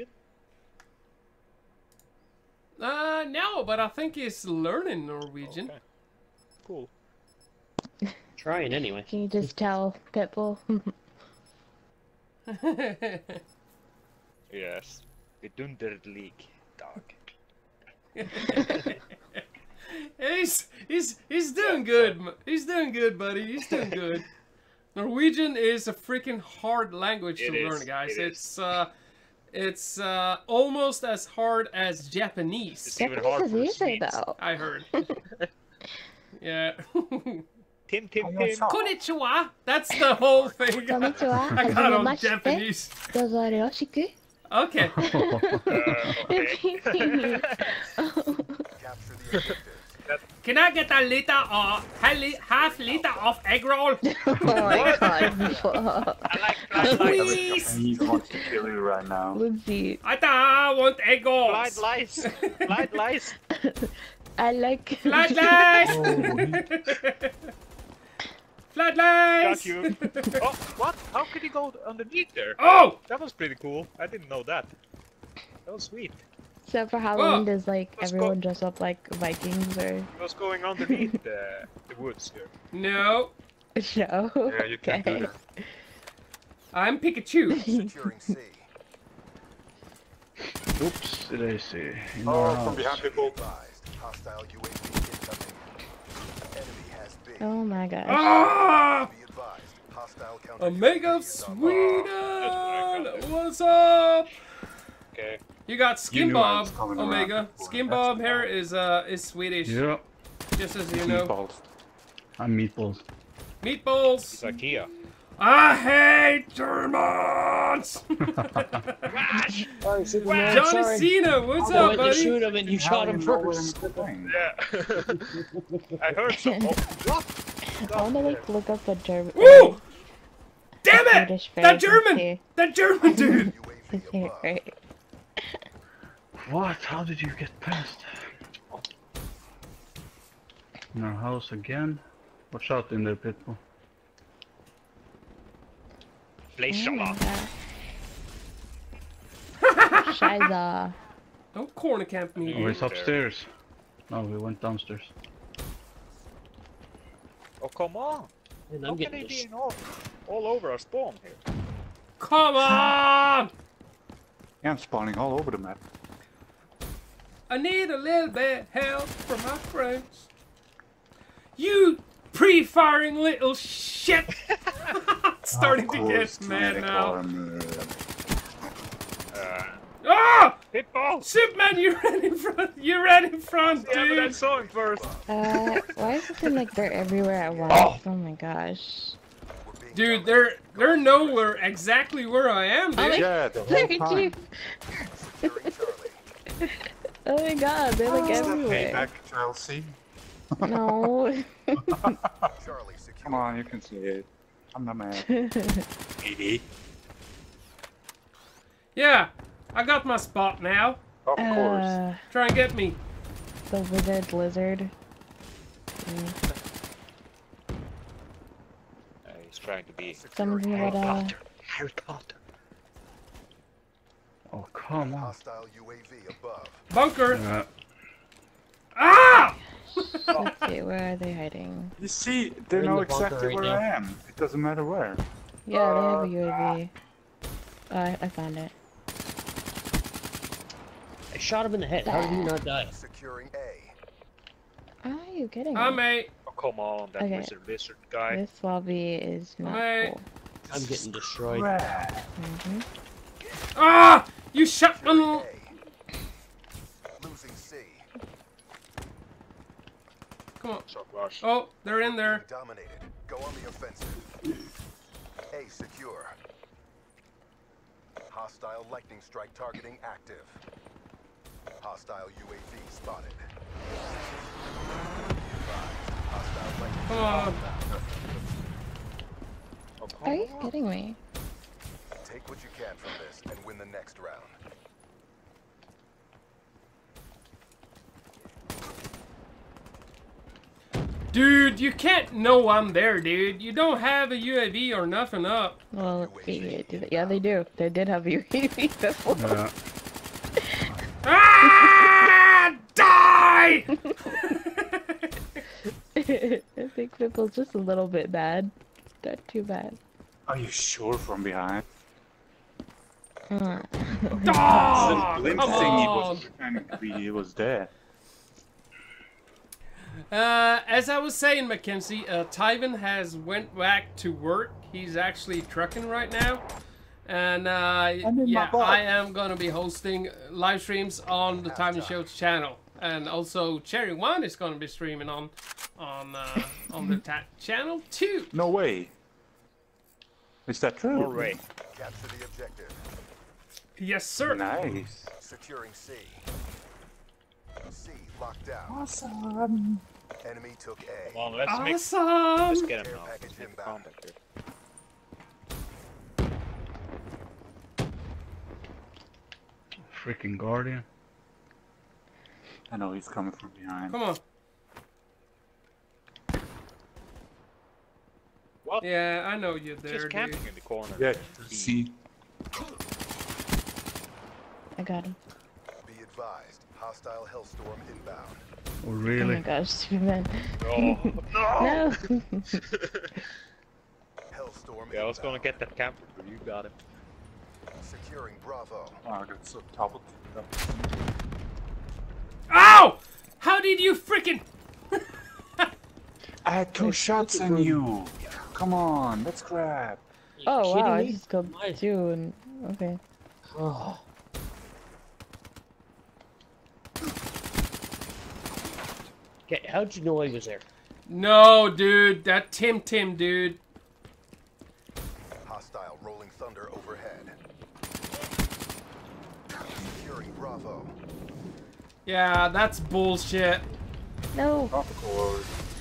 No, but I think he's learning Norwegian. Okay. Cool. Trying anyway. Can you just tell, Pitbull? Yes. Vidunderlig, dog. He's doing good. He's doing good, buddy. He's doing good. Norwegian is a freaking hard language to learn, guys. It's almost as hard as Japanese. It's even hard Japanese for is easy, Swedes. though. I heard. Yeah. Tim. Konnichiwa! That's the whole thing. Konnichiwa. I got on Hajimemashite. Japanese. Dozo yoroshiku. Okay. Can I get a liter or half liter of egg roll? Oh my god. Please! He wants to kill you right now. Let's see. I want egg rolls. Blind lies. I like. Flat lies! Flat lies! Got you. Oh, what? How could he go underneath there? Oh! That was pretty cool. I didn't know that. That was sweet. So for Halloween, Whoa. does like Let's everyone go. dress up like Vikings or? He was going underneath the woods here. No. No. Yeah, you can't do Okay. that. I'm Pikachu. Securing C. Oops, did I see? In Oh, our from house. behind people. Advised. Hostile UAV incoming. Enemy has B. Oh my gosh. Ah! Be advised. Hostile counter. Omega of Sweden! What's up? Okay. You got You Skin knew I Bob, was coming Omega. around before. Skin That's Bob the here problem. is Swedish, Yeah. just as you know. Meatballs. I'm meatballs. Meatballs! It's IKEA. I hate Germans! Sorry, Superman. Johnny sorry. Cena, what's I up, went to buddy? shoot him and you shot him first. Yeah. I heard some. Oh, what? I wanna like look up a German. Woo! Damn it! Swedish That phrase German! and see That German dude! if they're right. What? How did you get past? In our house again? Watch out in there, Pitbull. Fleischsalat. Scheiße. Don't corner camp me. Oh, he's upstairs. No, we went downstairs. Oh, come on. And How I'm can getting they this. be all over our spawn here? Come on! Yeah, I'm spawning all over the map. I need a little bit help from my friends. You pre-firing little shit! Starting to get mad now. Ah! Pitbull! Superman, you ran in front! You ran in front, Yeah, but I dude! saw him first. Why is it seem like they're everywhere at once? Oh my gosh. Dude, they're nowhere exactly where I am, dude. Yeah, the whole Look at time. you. Oh my god, they're like everywhere. Payback, Chelsea. No. Charlie secure. Come on, you can see it. I'm not mad. Yeah, I got my spot now. Of course. Try and get me. The wizard lizard. He's trying to be. Someone's in the water. Harry Potter. Oh, come on. Hostile UAV above. Bunker. Yeah. Ah! Let's see, where are they hiding? You see, they in know the bunker exactly right where now. I am. It doesn't matter where. Yeah, they have a UAV. I found it. I shot him in the head. How did he not die? Securing A. Are you kidding me? Hi, mate. Oh, come on, that Okay. lizard guy. This lobby is not Hey. cool. I'm getting destroyed. Mm-hmm. Ah! You shot me. A. Losing C. Come on. So rush. Oh, they're in there. Dominated. Go on the offensive. A secure. Hostile lightning strike targeting active. Hostile UAV spotted. Hostile lightning Come on. Oh, come Are you on. kidding me? Take what you can from this and win the next round. Dude, you can't know I'm there, dude. You don't have a UAV or nothing up. Well, let's see here. Yeah, they do. They did have a UAV before. Yeah. Ah! Die! I think Pipple's just a little bit bad. Not too bad. Are you sure from behind? Uh, Oh, Glimpse come thing he on. was pretending to be, he was there. As I was saying, Mackenzie, Tyven has went back to work. He's actually trucking right now. And in yeah, my box. I am gonna be hosting live streams on the Tyven Show's channel. And also Cherry One is gonna be streaming on the channel too. No way. Is that true? All right. Capture the objective. Yes, sir. Nice. Securing C. C locked down. Awesome. Enemy took A. Come on, let's Awesome. get him Care now. package Let's make inbound. contact here. Freaking Guardian. I know he's coming from behind. Come on. What? Yeah, I know you're there, Just dude. camping in the corner. Yeah, see. I got him. Be advised. Hostile Hellstorm inbound. Oh, Oh my really? gosh, Superman. Oh, no! No! Hellstorm Yeah, I was gonna inbound. get that camper, but you got him. Securing Bravo. Oh, I got so toppled. Ow! How did you freaking? I had 2 shots on you. Come on, let's grab. Oh wow, I me? just got Nice. 2 and... Okay. Oh. Okay, how'd you know I was there? No, dude, that Tim dude. Hostile Rolling Thunder overhead. Securing Bravo. Yeah, that's bullshit. No! Tropical order.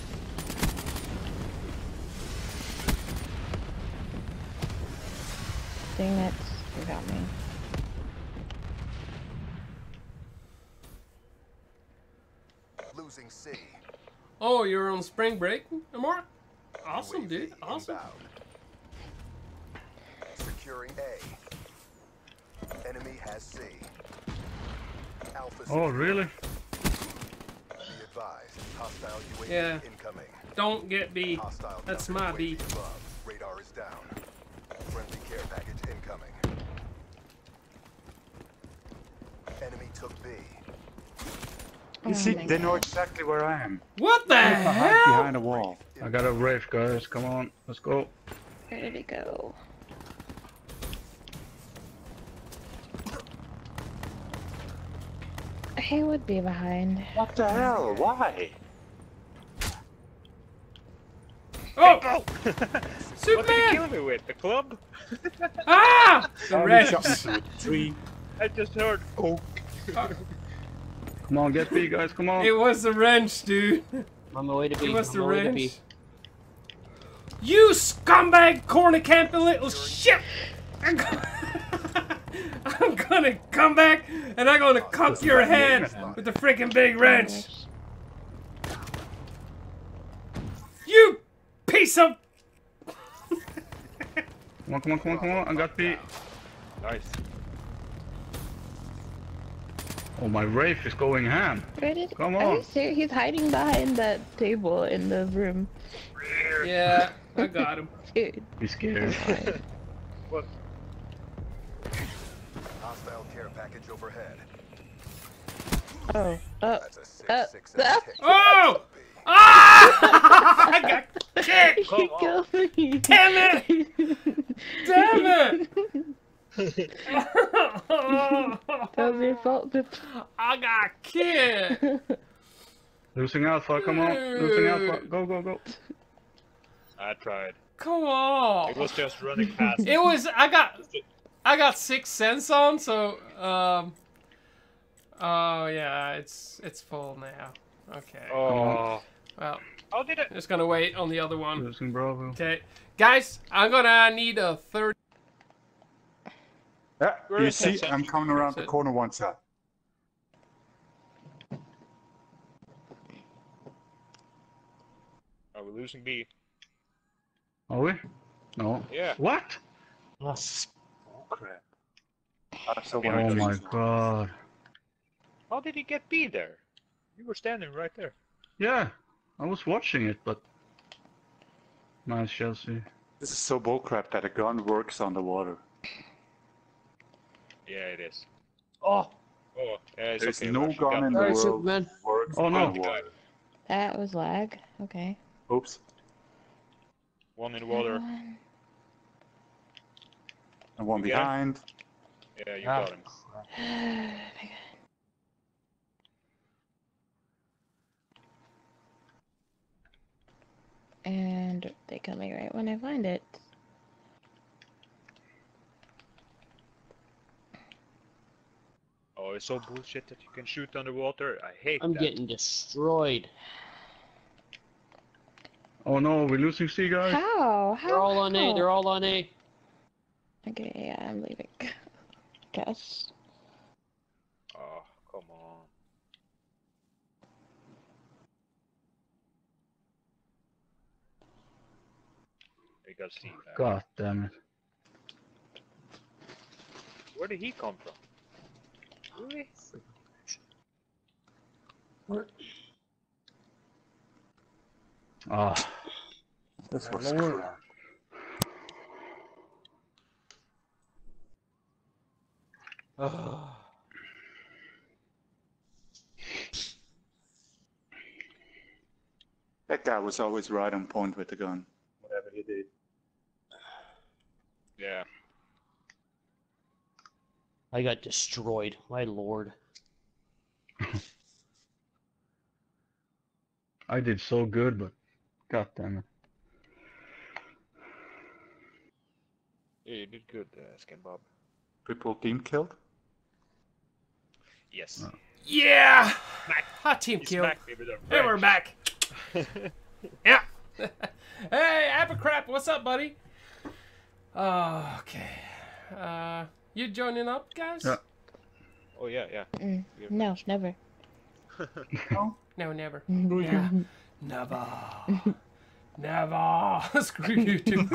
Dang it. You got me. Losing C. Oh, you're on spring break, Amar? Awesome, UAV dude. Awesome. inbound. Securing A. Enemy has C. Alpha Oh, really? Be advised. Hostile UAV Yeah. incoming. Don't get B. Hostile That's counter my UAV B. above. Radar is down. Friendly care package incoming. Enemy took B. You see, my they know God. exactly where I am. What the Hide hell? behind a wall. I got a Wraith, guys. Come on, let's go. Where did it go? He would be behind. What the hell? Why? Oh! What did you Superman! kill me with? The club? Ah! The Only wrench. shot me with 3. I just heard. Oh. Come on, get B, guys. Come on. It was the wrench, dude. I'm on my way to be. It was I'm the on my way to wrench. be. You scumbag corner camping little shit! I'm gonna come back and I'm gonna cup your head with the freaking big wrench. You piece of. Come on, come on, come on, come on. I got B. Nice. Oh, my Wraith is going ham. Where did... Come Are on. you serious? He's hiding behind that table in the room. Yeah, I got him. Dude. He's scared. What? Hostile care package overhead. Oh. That's a 6-6 and ah. a tick. Oh! Ah! I got kicked! He Come on. killed me. Damn it! Damn it! That was your fault. I got kicked! Losing Alpha, come on. Losing Alpha. Go, go, go. I tried. Come on! It was just running past. It was. I got 6 cents on, so oh yeah, it's full now. Okay. Oh. Well, How did it? just gonna wait on the other one. Losing Bravo. Okay, guys, I'm gonna need a third. Yeah, We're you in see, 10 seconds. I'm coming around the That's it. corner one side. Are we losing B? Are we? No. Yeah. What? Oh crap. I still Yeah, wanna Oh drink my some. god. How did he get B there? You were standing right there. Yeah, I was watching it, but... Nice, Chelsea. This is so bullcrap that a gun works underwater. Yeah, it is. Oh, Oh, yeah, it's There's okay. no Lars, you gun got in it. the Sorry, world Superman. that works Oh, no. underwater. That was lag. Okay. Oops. One in the water. And one You got him? behind. Yeah, you got him. And they coming right when I find it. Oh, it's so bullshit that you can shoot underwater. I hate I'm that. getting destroyed. Oh no, we're losing C, guys. How? They're all on A. They're all on A. Okay, yeah, I'm leaving. Guess. Oh, come on. We got C back. God damn it. Where did he come from? Really? Ah. This was Lord. crap. That guy was always right on point with the gun. Whatever he did. Yeah. I got destroyed. My lord. I did so good, but god damn it. Yeah, you did good, Skin Bob. Triple team killed? Yes. Oh. Yeah! Smack. Hot team You kill. smacked me with a Hey, we're wrench. back. Yeah. Hey, Apocrap, what's up, buddy? Okay. You joining up, guys? Yeah. Oh yeah, yeah. No, never. No, never. Yeah. Never. Never. Screw you too.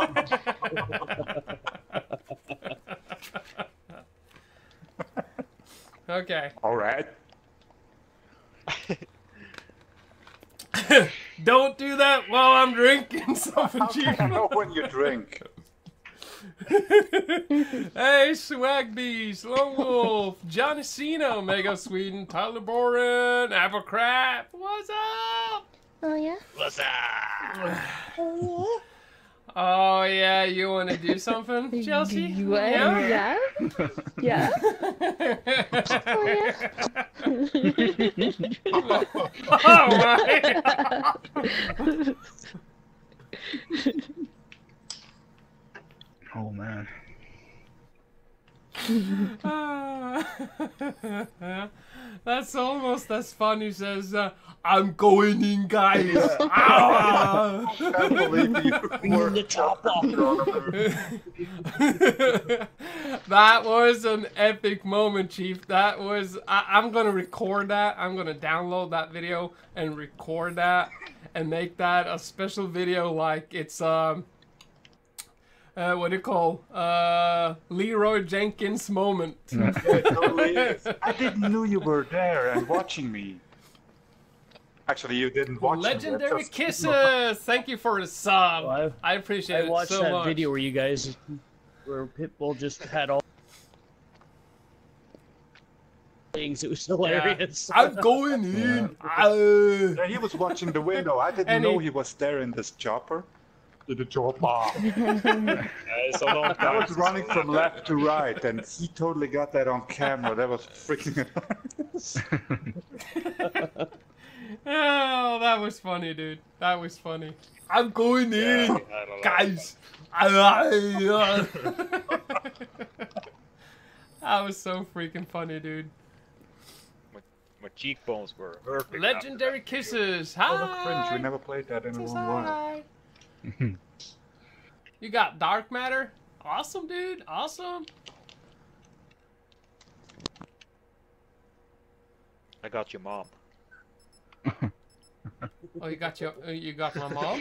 Okay. Alright. Don't do that while I'm drinking something How cheap. can I know when you drink? Hey, Swag Beast, Lone Wolf, Johnny Cena, Mega Sweden, Tyler Boren, Apocrap. What's up? Oh yeah? What's up? Oh Oh yeah, you want to do something, yeah? Chelsea? Yeah? Yeah? Oh yeah? Oh my! Oh man. That's almost as funny as I'm going in, guys. Ah! I can't believe you were The top off. That was an epic moment, Chief. That was. I'm gonna record that. I'm gonna download that video and record that and make that a special video, like it's what do you call Leroy Jenkins moment. Yeah, it totally is. I didn't know you were there and watching me. Actually, you didn't watch me. Legendary Just- Kisses! Thank you for the sub. Well, I appreciate I it watched so that much. video where you guys, where Pitbull just had all things. It was hilarious. I'm going in. Yeah, he was watching the window. I didn't And know he- he was there in this chopper. The chopper. It's a long I time. was running from left to right, and he totally got that on camera. That was freaking hilarious. Oh, that was funny, dude. That was funny. I'm going in, I don't know. guys. That was so freaking funny, dude. My cheekbones were hurting. Legendary Kisses. Oh, that's Fringe. We Hi. never played that in a Says long while. hi. You got Dark Matter. Awesome, dude. Awesome. I got your mom. Oh, you got my mom.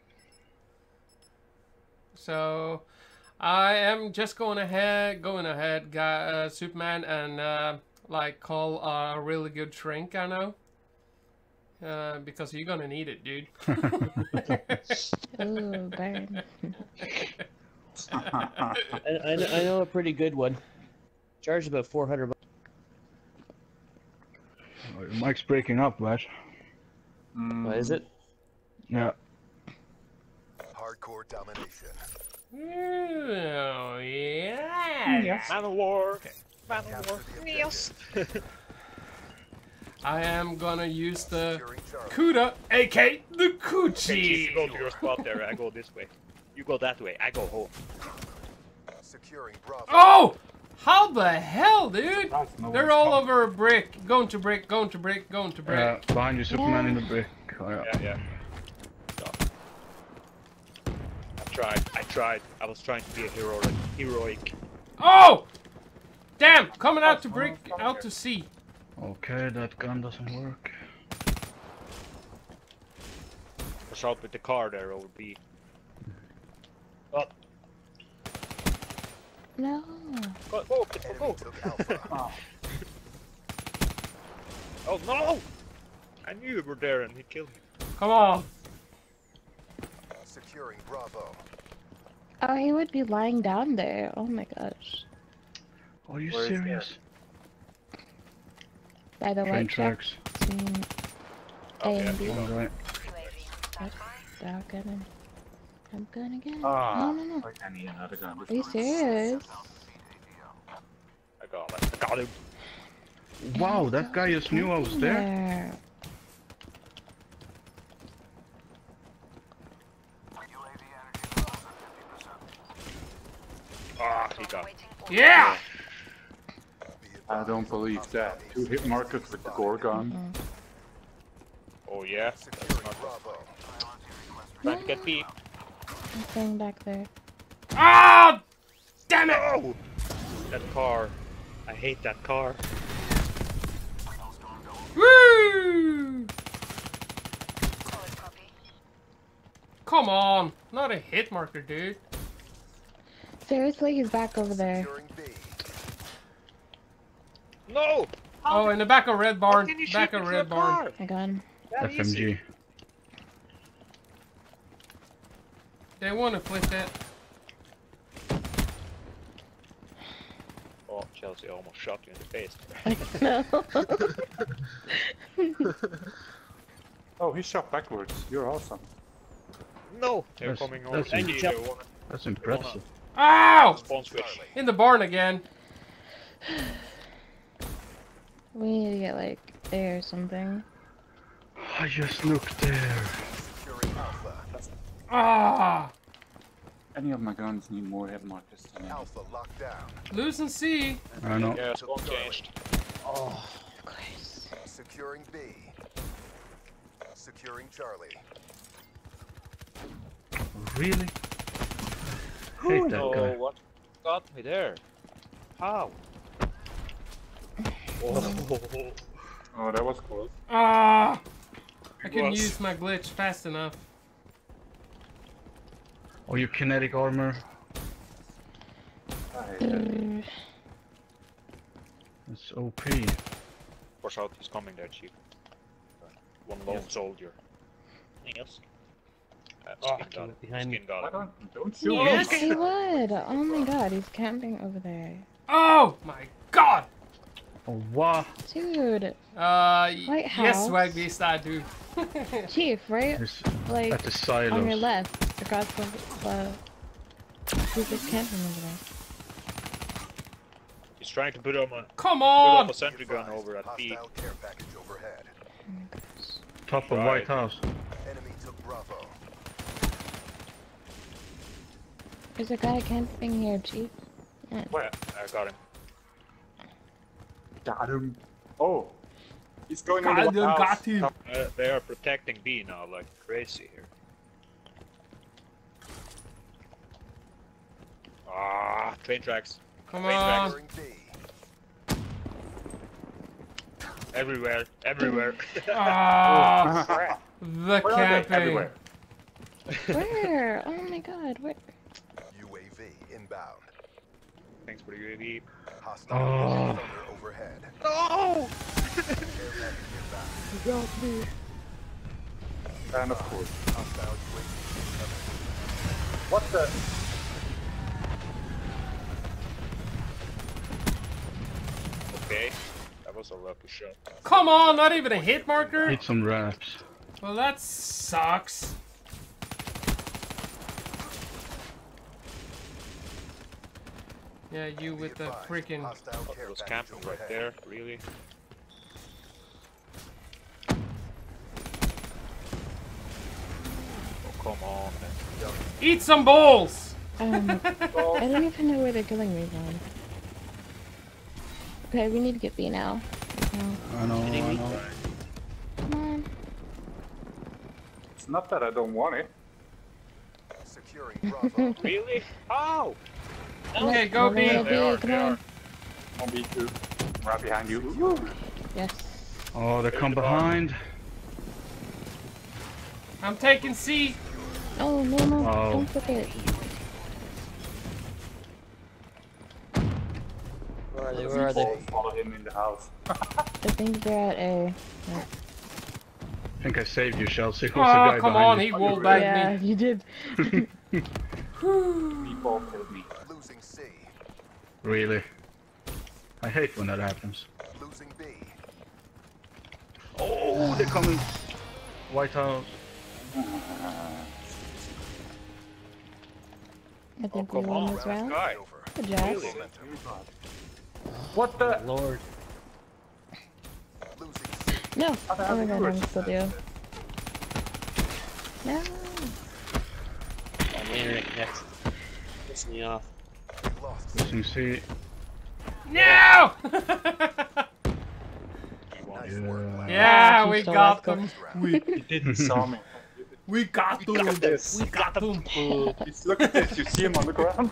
So, I am just going ahead, Superman, and like call a really good shrink. I know, because you're gonna need it, dude. Ooh, burn. I know a pretty good one. Charged about $400. Your mic's breaking up, Vash. What is it? Yeah. Hardcore domination. Oh, yeah. Man of War. Man of War. Yes. I am gonna use the Kuda, aka the Coochie. You go to your spot there. I go this way. You go that way. I go home. Securing Bravo. Oh! How the hell, dude? Nice, no They're one's all coming. over a brick. Going to brick, going to brick, going to brick. Behind you, Superman in the brick. Oh, yeah. Yeah. I tried. I was trying to be a heroic. Oh! Damn! Coming out to brick, out to sea. Okay, that gun doesn't work. Watch out with the car there over B. Oh, No. go. Enemy took Alpha. Oh no! I knew you were there and he killed me. Come on. Securing Bravo. Oh, he would be lying down there. Oh my gosh. Are you Where is serious? By the Train white truck tracks. between A and B. Alright. I'm gonna get it. Ah, No. I need another gun. Are you serious? I got him. Wow, that guy just knew I was there. There. Ah, he got me. Yeah! I don't believe that. 2 hit markers with the Gorgon. Oh yeah? Securing Bravo. Trying to get B. I'm staying back there. Ah! Damn it! Oh! That car. I hate that car. Woo! Come on, not a hit marker, dude. Seriously, he's back over there. Securing B. No! Oh, in the back of red barn. How can you Back shoot of into red a barn. car? My gun. That easy. FMG. They want to flip that. Oh, Chelsea almost shot you in the face. No. Oh, he shot backwards. You're awesome. No! They're That's- coming over. that's Thank you. impressive. That's impressive. Ow! Spawn switch. In the barn again. We need to get like there or something. I just looked there. Securing Alpha. Ah! Any of my guns need more hit markers than that. Alpha locked down. Losing C. I know. Yeah, spawn changed. Of course. Securing B. Securing Charlie. Really? Hate that Oh, guy. what got me there? How? Oh, Oh, that was close. Ah! I couldn't was. use my glitch fast enough. Oh, your kinetic armor. I hate that. It's OP. watch out, he's coming there, Chief. One lone soldier. Yes. Skin god. behind me. Skin god. Don't shoot Yes. me. He would. Oh my god, he's camping over there. Oh my god! Oh, wow. Dude. Yes, House. Swag Beast, I do. Chief, right? It's Like, at the silos. on your left. Across the... He's just camping over there. He's trying to put up Come put on! up a sentry gun over at B. Hostile care package overhead. Top of Right. White House. Enemy took Bravo. There's a guy camping here, Chief. Yeah. Yeah, I got him. Got him. Oh. He's going God, into the house. got him. They are protecting B now like crazy here. Ah, train tracks. Come Train on. tracks. Securing B. Everywhere, everywhere. Ah! The Where are they? camping. Everywhere. Where? Oh my god, where? UAV inbound. Thanks for the UAV. Hostile Oh. thunder overhead. No! Care package inbound. And of course. Hostile UAV incoming. What the? Okay, that was a lucky shot. Come on, not even a hit marker? Hit some wraps. Well, that sucks. Yeah, you with the freaking... Hostile Oh, care it was package camping right overhead. there, really? come on. Eat some balls! I don't even know where they're killing me from. Okay, we need to get B now. I know. Come on. It's not that I don't want it. Securing Bravo. Really? How? Okay, go B. Come on. On B2. Right behind you. Yes. Oh, they come behind. I'm taking C. Oh, no, Oh. don't forget. Where are they? Where are they? Follow him in the house. I think they're at A. I think I saved you, Chelsea. Who's the Oh, guy come behind on, you? he wallbanged Yeah, me. you did. People killed me. Losing C. Really? I hate when that happens. Losing B. Oh, they're coming. White House. I think we come won on, this man. round. Guy. Good job. Really? What the? Lord. Losing C. No. Oh my god, I'm still do. No. My internet connection. Pissing me off. Lost. Losing C. No! Nice work. Yeah, Oh, we she's so got let's them. You didn't saw me. We got them. this. We got them. Look at this. You see him on the ground?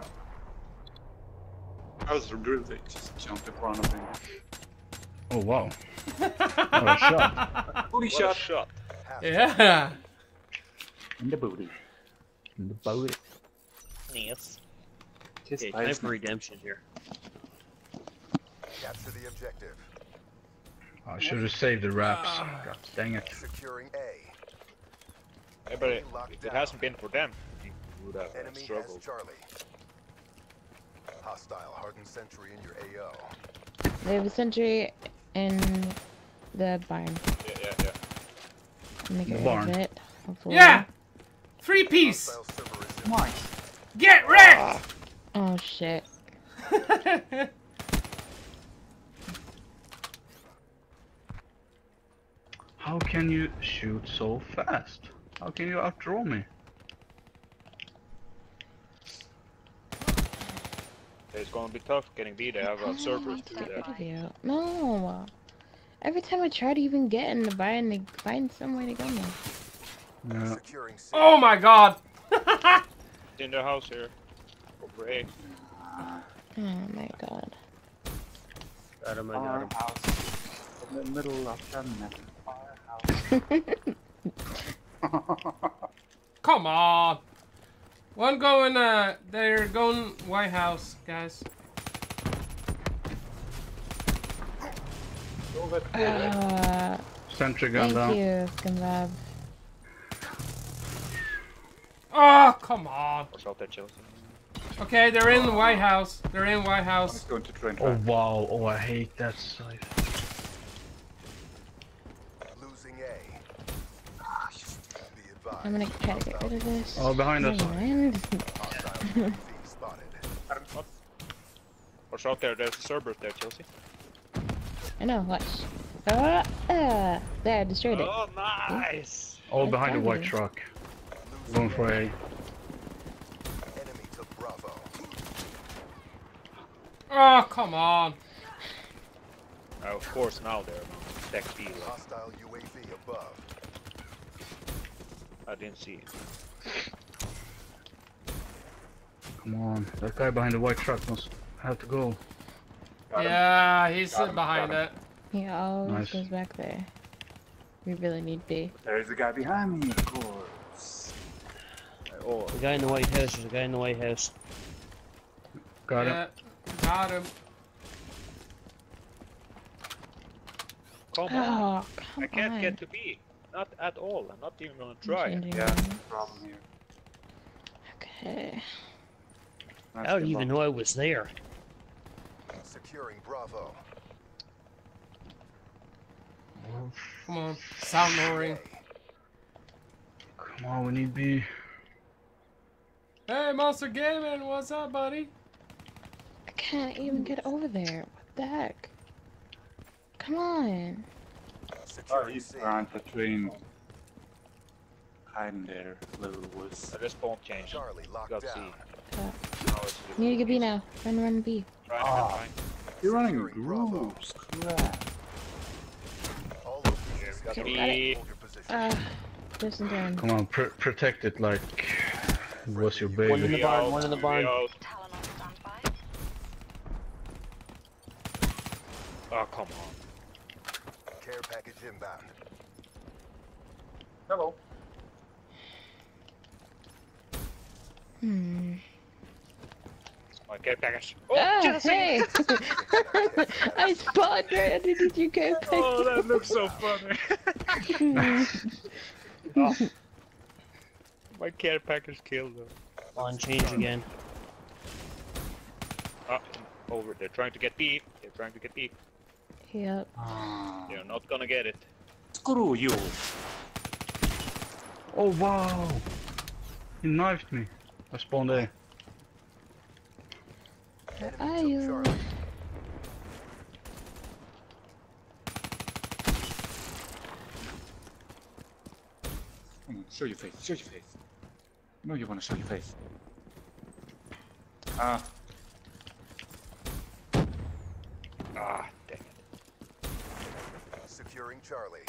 I was really just jumped in front of him. Oh, wow. What a shot. Booty What a shot. shot. Yeah. In the booty. In the booty. Yes. Just Okay, nice. time for redemption here. Capture the objective. I should have saved the wraps. God dang it. Securing A. Yeah, but if it hasn't been for them, we would have Enemy has struggled. Charlie. Hostile hardened sentry in your AO. They have a sentry in the barn. Yeah. Make The it barn. a bit. Hopefully. Yeah! 3-piece! Hostile server is in. Get wrecked! Oh shit. How can you shoot so fast? How can you outdraw me? It's gonna be tough getting B. They have servers to do that. Video. No. Every time I try to even get in the barn, they find some way to go now. Yeah. Securing C. Oh my god! In the house here. Over A. Oh my god. Got him, I got him. Firehouse. In the middle of the firehouse. Come on! One going, they're going White House, guys. Sentry gun Thank down. you, Skinlab. Oh, come on. Watch out there, Chelsea. Okay, they're in the White House. They're in White I'm House. going to train Oh track. wow, oh I hate that side. Losing A. Be advised. I'm gonna try to get rid of this. Oh, behind us. Never mind. Hostile UAV spotted. Watch out there, there's a Cerberus there, Chelsea. I know, watch. There, destroyed it. Oh, nice! Oh, behind the found white you. truck. Losing Going for A. Enemy took Bravo. Oh, come on. Of course, now they're on deck B. Like, Hostile UAV above. I didn't see it. Come on, that guy behind the white truck must have to go. Got him. Yeah, he's Got him, behind got it. him. He always Nice. goes back there. We really need B. There's a guy behind me, of course. Oh, The guy in the White House. There's a guy in the White House. Got him. Yeah, got him. come on. Oh, come I can't on. get to B. Not at all. I'm not even gonna I'm try. changing Yeah, rounds. problem here. Okay. Nice How did you kill. even know I was there? Securing Bravo. Come on. Sound lowering. Come on, we need B. Hey, Monster Gaming, what's up, buddy? I can't even get over there. What the heck? Come on. Oh, Securing he's C. trying to train hiding there, little wuss. I just spawned change. Charlie locked Got C. down. Now it's You need to get B now. Run B. Right, Ah. You're running Securing Bravo. groups. Crap. All locations Yeah, we got secured. B. Hold your position. Listen down. Come on, protect it like it was your baby. One in the barn, one in the barn. Talon on standby. Oh, come on. Care package inbound. Hello. My care package. Oh, Ah, Jesse! hey! I spawned right underneath your care Oh, package. that looks so funny. Oh. My care package killed them. On change again. Over. They're trying to get B. They're trying to get B. Yep. They're not gonna get it. Screw you. Oh wow! He knifed me. I spawned A. Where Enemy are took you? Charlie. Come on, show your face. Show your face. No, you want to show your face. Ah, Ah, dang it. Securing Charlie.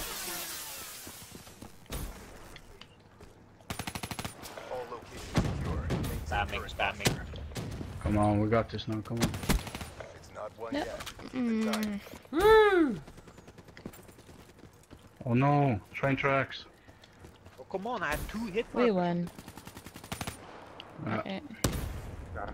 All locations secured. Maintain Spamming, current spamming. Come on, we got this now. Come on. It's not one Yep. yet. Keep it tight. Woo! Oh no, train tracks. Oh, come on, I have 2 hit We markers. won. Yeah. Okay. got him.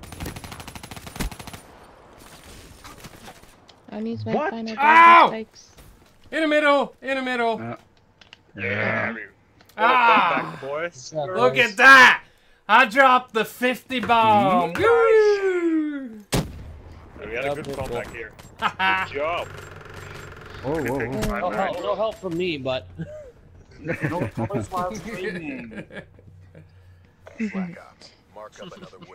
I need my What? final Ow! spikes. In the middle! In the middle! Yeah. Ah! Back, boys. Look at that! I dropped the 50 bomb! Woo! We had a good comeback here. Haha. Good job. Oh, whoa, whoa. No help from me, but No toys while streaming. Black Ops. Mark up another win.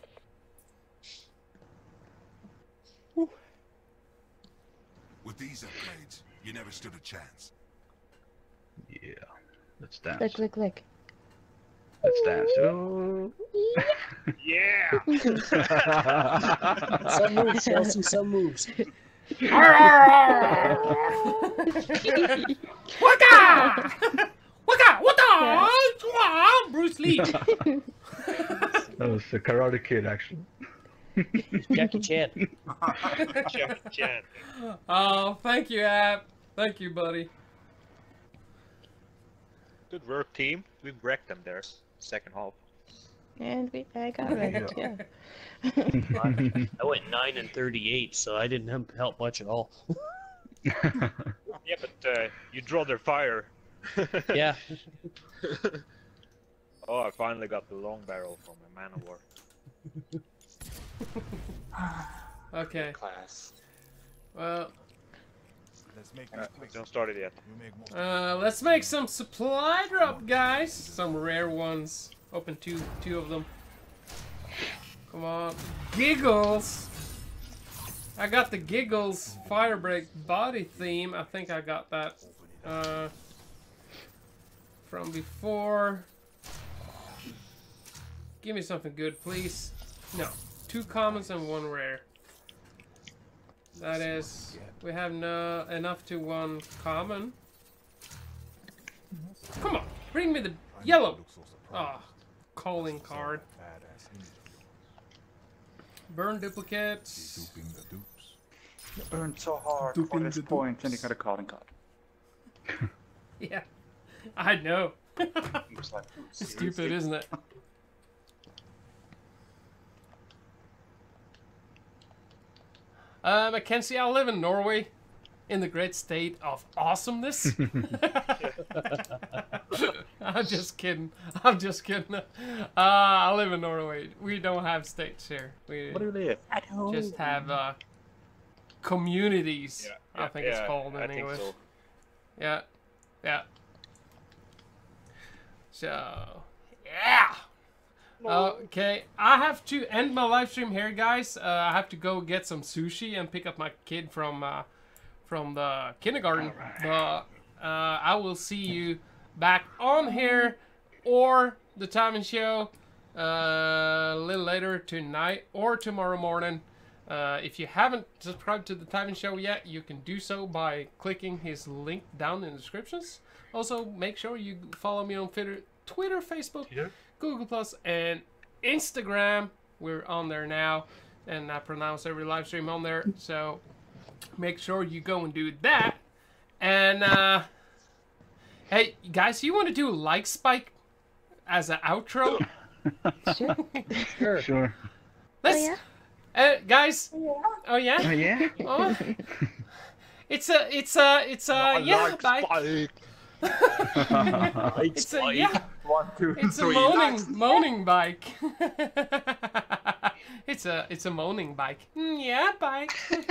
With these upgrades, you never stood a chance. Yeah. Let's dance. Click, click, click. Let's dance. Oh. Yeah! some moves, Chelsea, some moves. Waka! Waka! Waka! Bruce Lee! That was the Karate Kid, actually. Jackie Chan. Jackie Chan. Oh, thank you, App. Thank you, buddy. Good work, team. We wrecked them there. Second half. And I got it. Yeah. I went 9 and 38, so I didn't help much at all. Yeah, but you draw their fire. Yeah. Oh, I finally got the long barrel from a Man of War. Okay. Class. Well, Let's make this quick. Don't start it yet. We'll make more. let's make some supply drop, guys. Some rare ones. Open two of them. Come on. Giggles! I got the Giggles Firebreak body theme. I think I got that from before. Give me something good, please. No. 2 commons and 1 rare. That is... We have enough to 1 common. Come on! Bring me the yellow! Ah, calling card. Burn duplicates. Duping the dupes. You earned so hard for this point, and you got a calling card. Yeah, I know. It was like, Stupid, isn't it? Mackenzie, I live in Norway, in the great state of awesomeness. I'm just kidding. I'm just kidding. I live in Norway. We don't have states here. We what do you live? At home. just have communities. Yeah, I think it's called in I think English. so. Yeah. Yeah. So, yeah. Okay, I have to end my live stream here, guys. I have to go get some sushi and pick up my kid from the kindergarten. But I will see you back on here or the Timing Show a little later tonight or tomorrow morning. If you haven't subscribed to the Timing Show yet, you can do so by clicking his link down in the descriptions. Also, make sure you follow me on Twitter, Facebook, Google Plus, and Instagram. We're on there now, and I pronounce every live stream on there. So make sure you go and do that. And hey, guys, you want to do Like Spike as an outro? Sure. Let's, guys. Oh yeah. Oh yeah. Oh. It's a yeah, bike. It's a yeah. 1, 2, 3. It's a moaning bike. It's a moaning bike. Yeah, bike.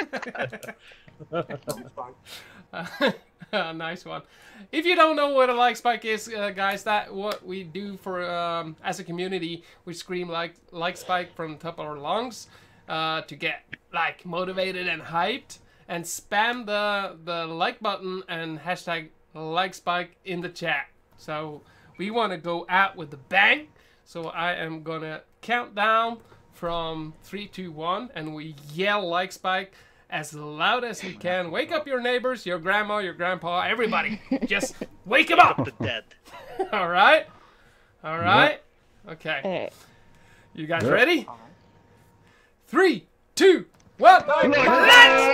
Nice one. If you don't know what a like spike is, guys, that what we do for as a community. We scream like spike from the top of our lungs to get like motivated and hyped, and spam the like button and hashtag like spike in the chat. So we want to go out with a bang. So I am gonna count down from 3, 2, 1, and we yell like spike as loud as we can. Wake up your neighbors, your grandma, your grandpa, everybody. Just wake them up. The dead. All right. All right. Okay. You guys ready? 3, 2, 1. Let's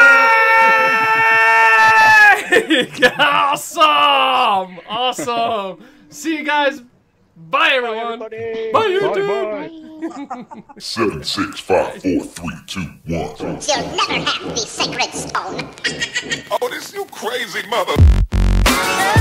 bang! Awesome! Awesome! See you guys. Bye, everyone. Bye, YouTube. 7, 6, 5, 4, 3, 2, 1. You'll never have the sacred stone. Oh, this you crazy mother.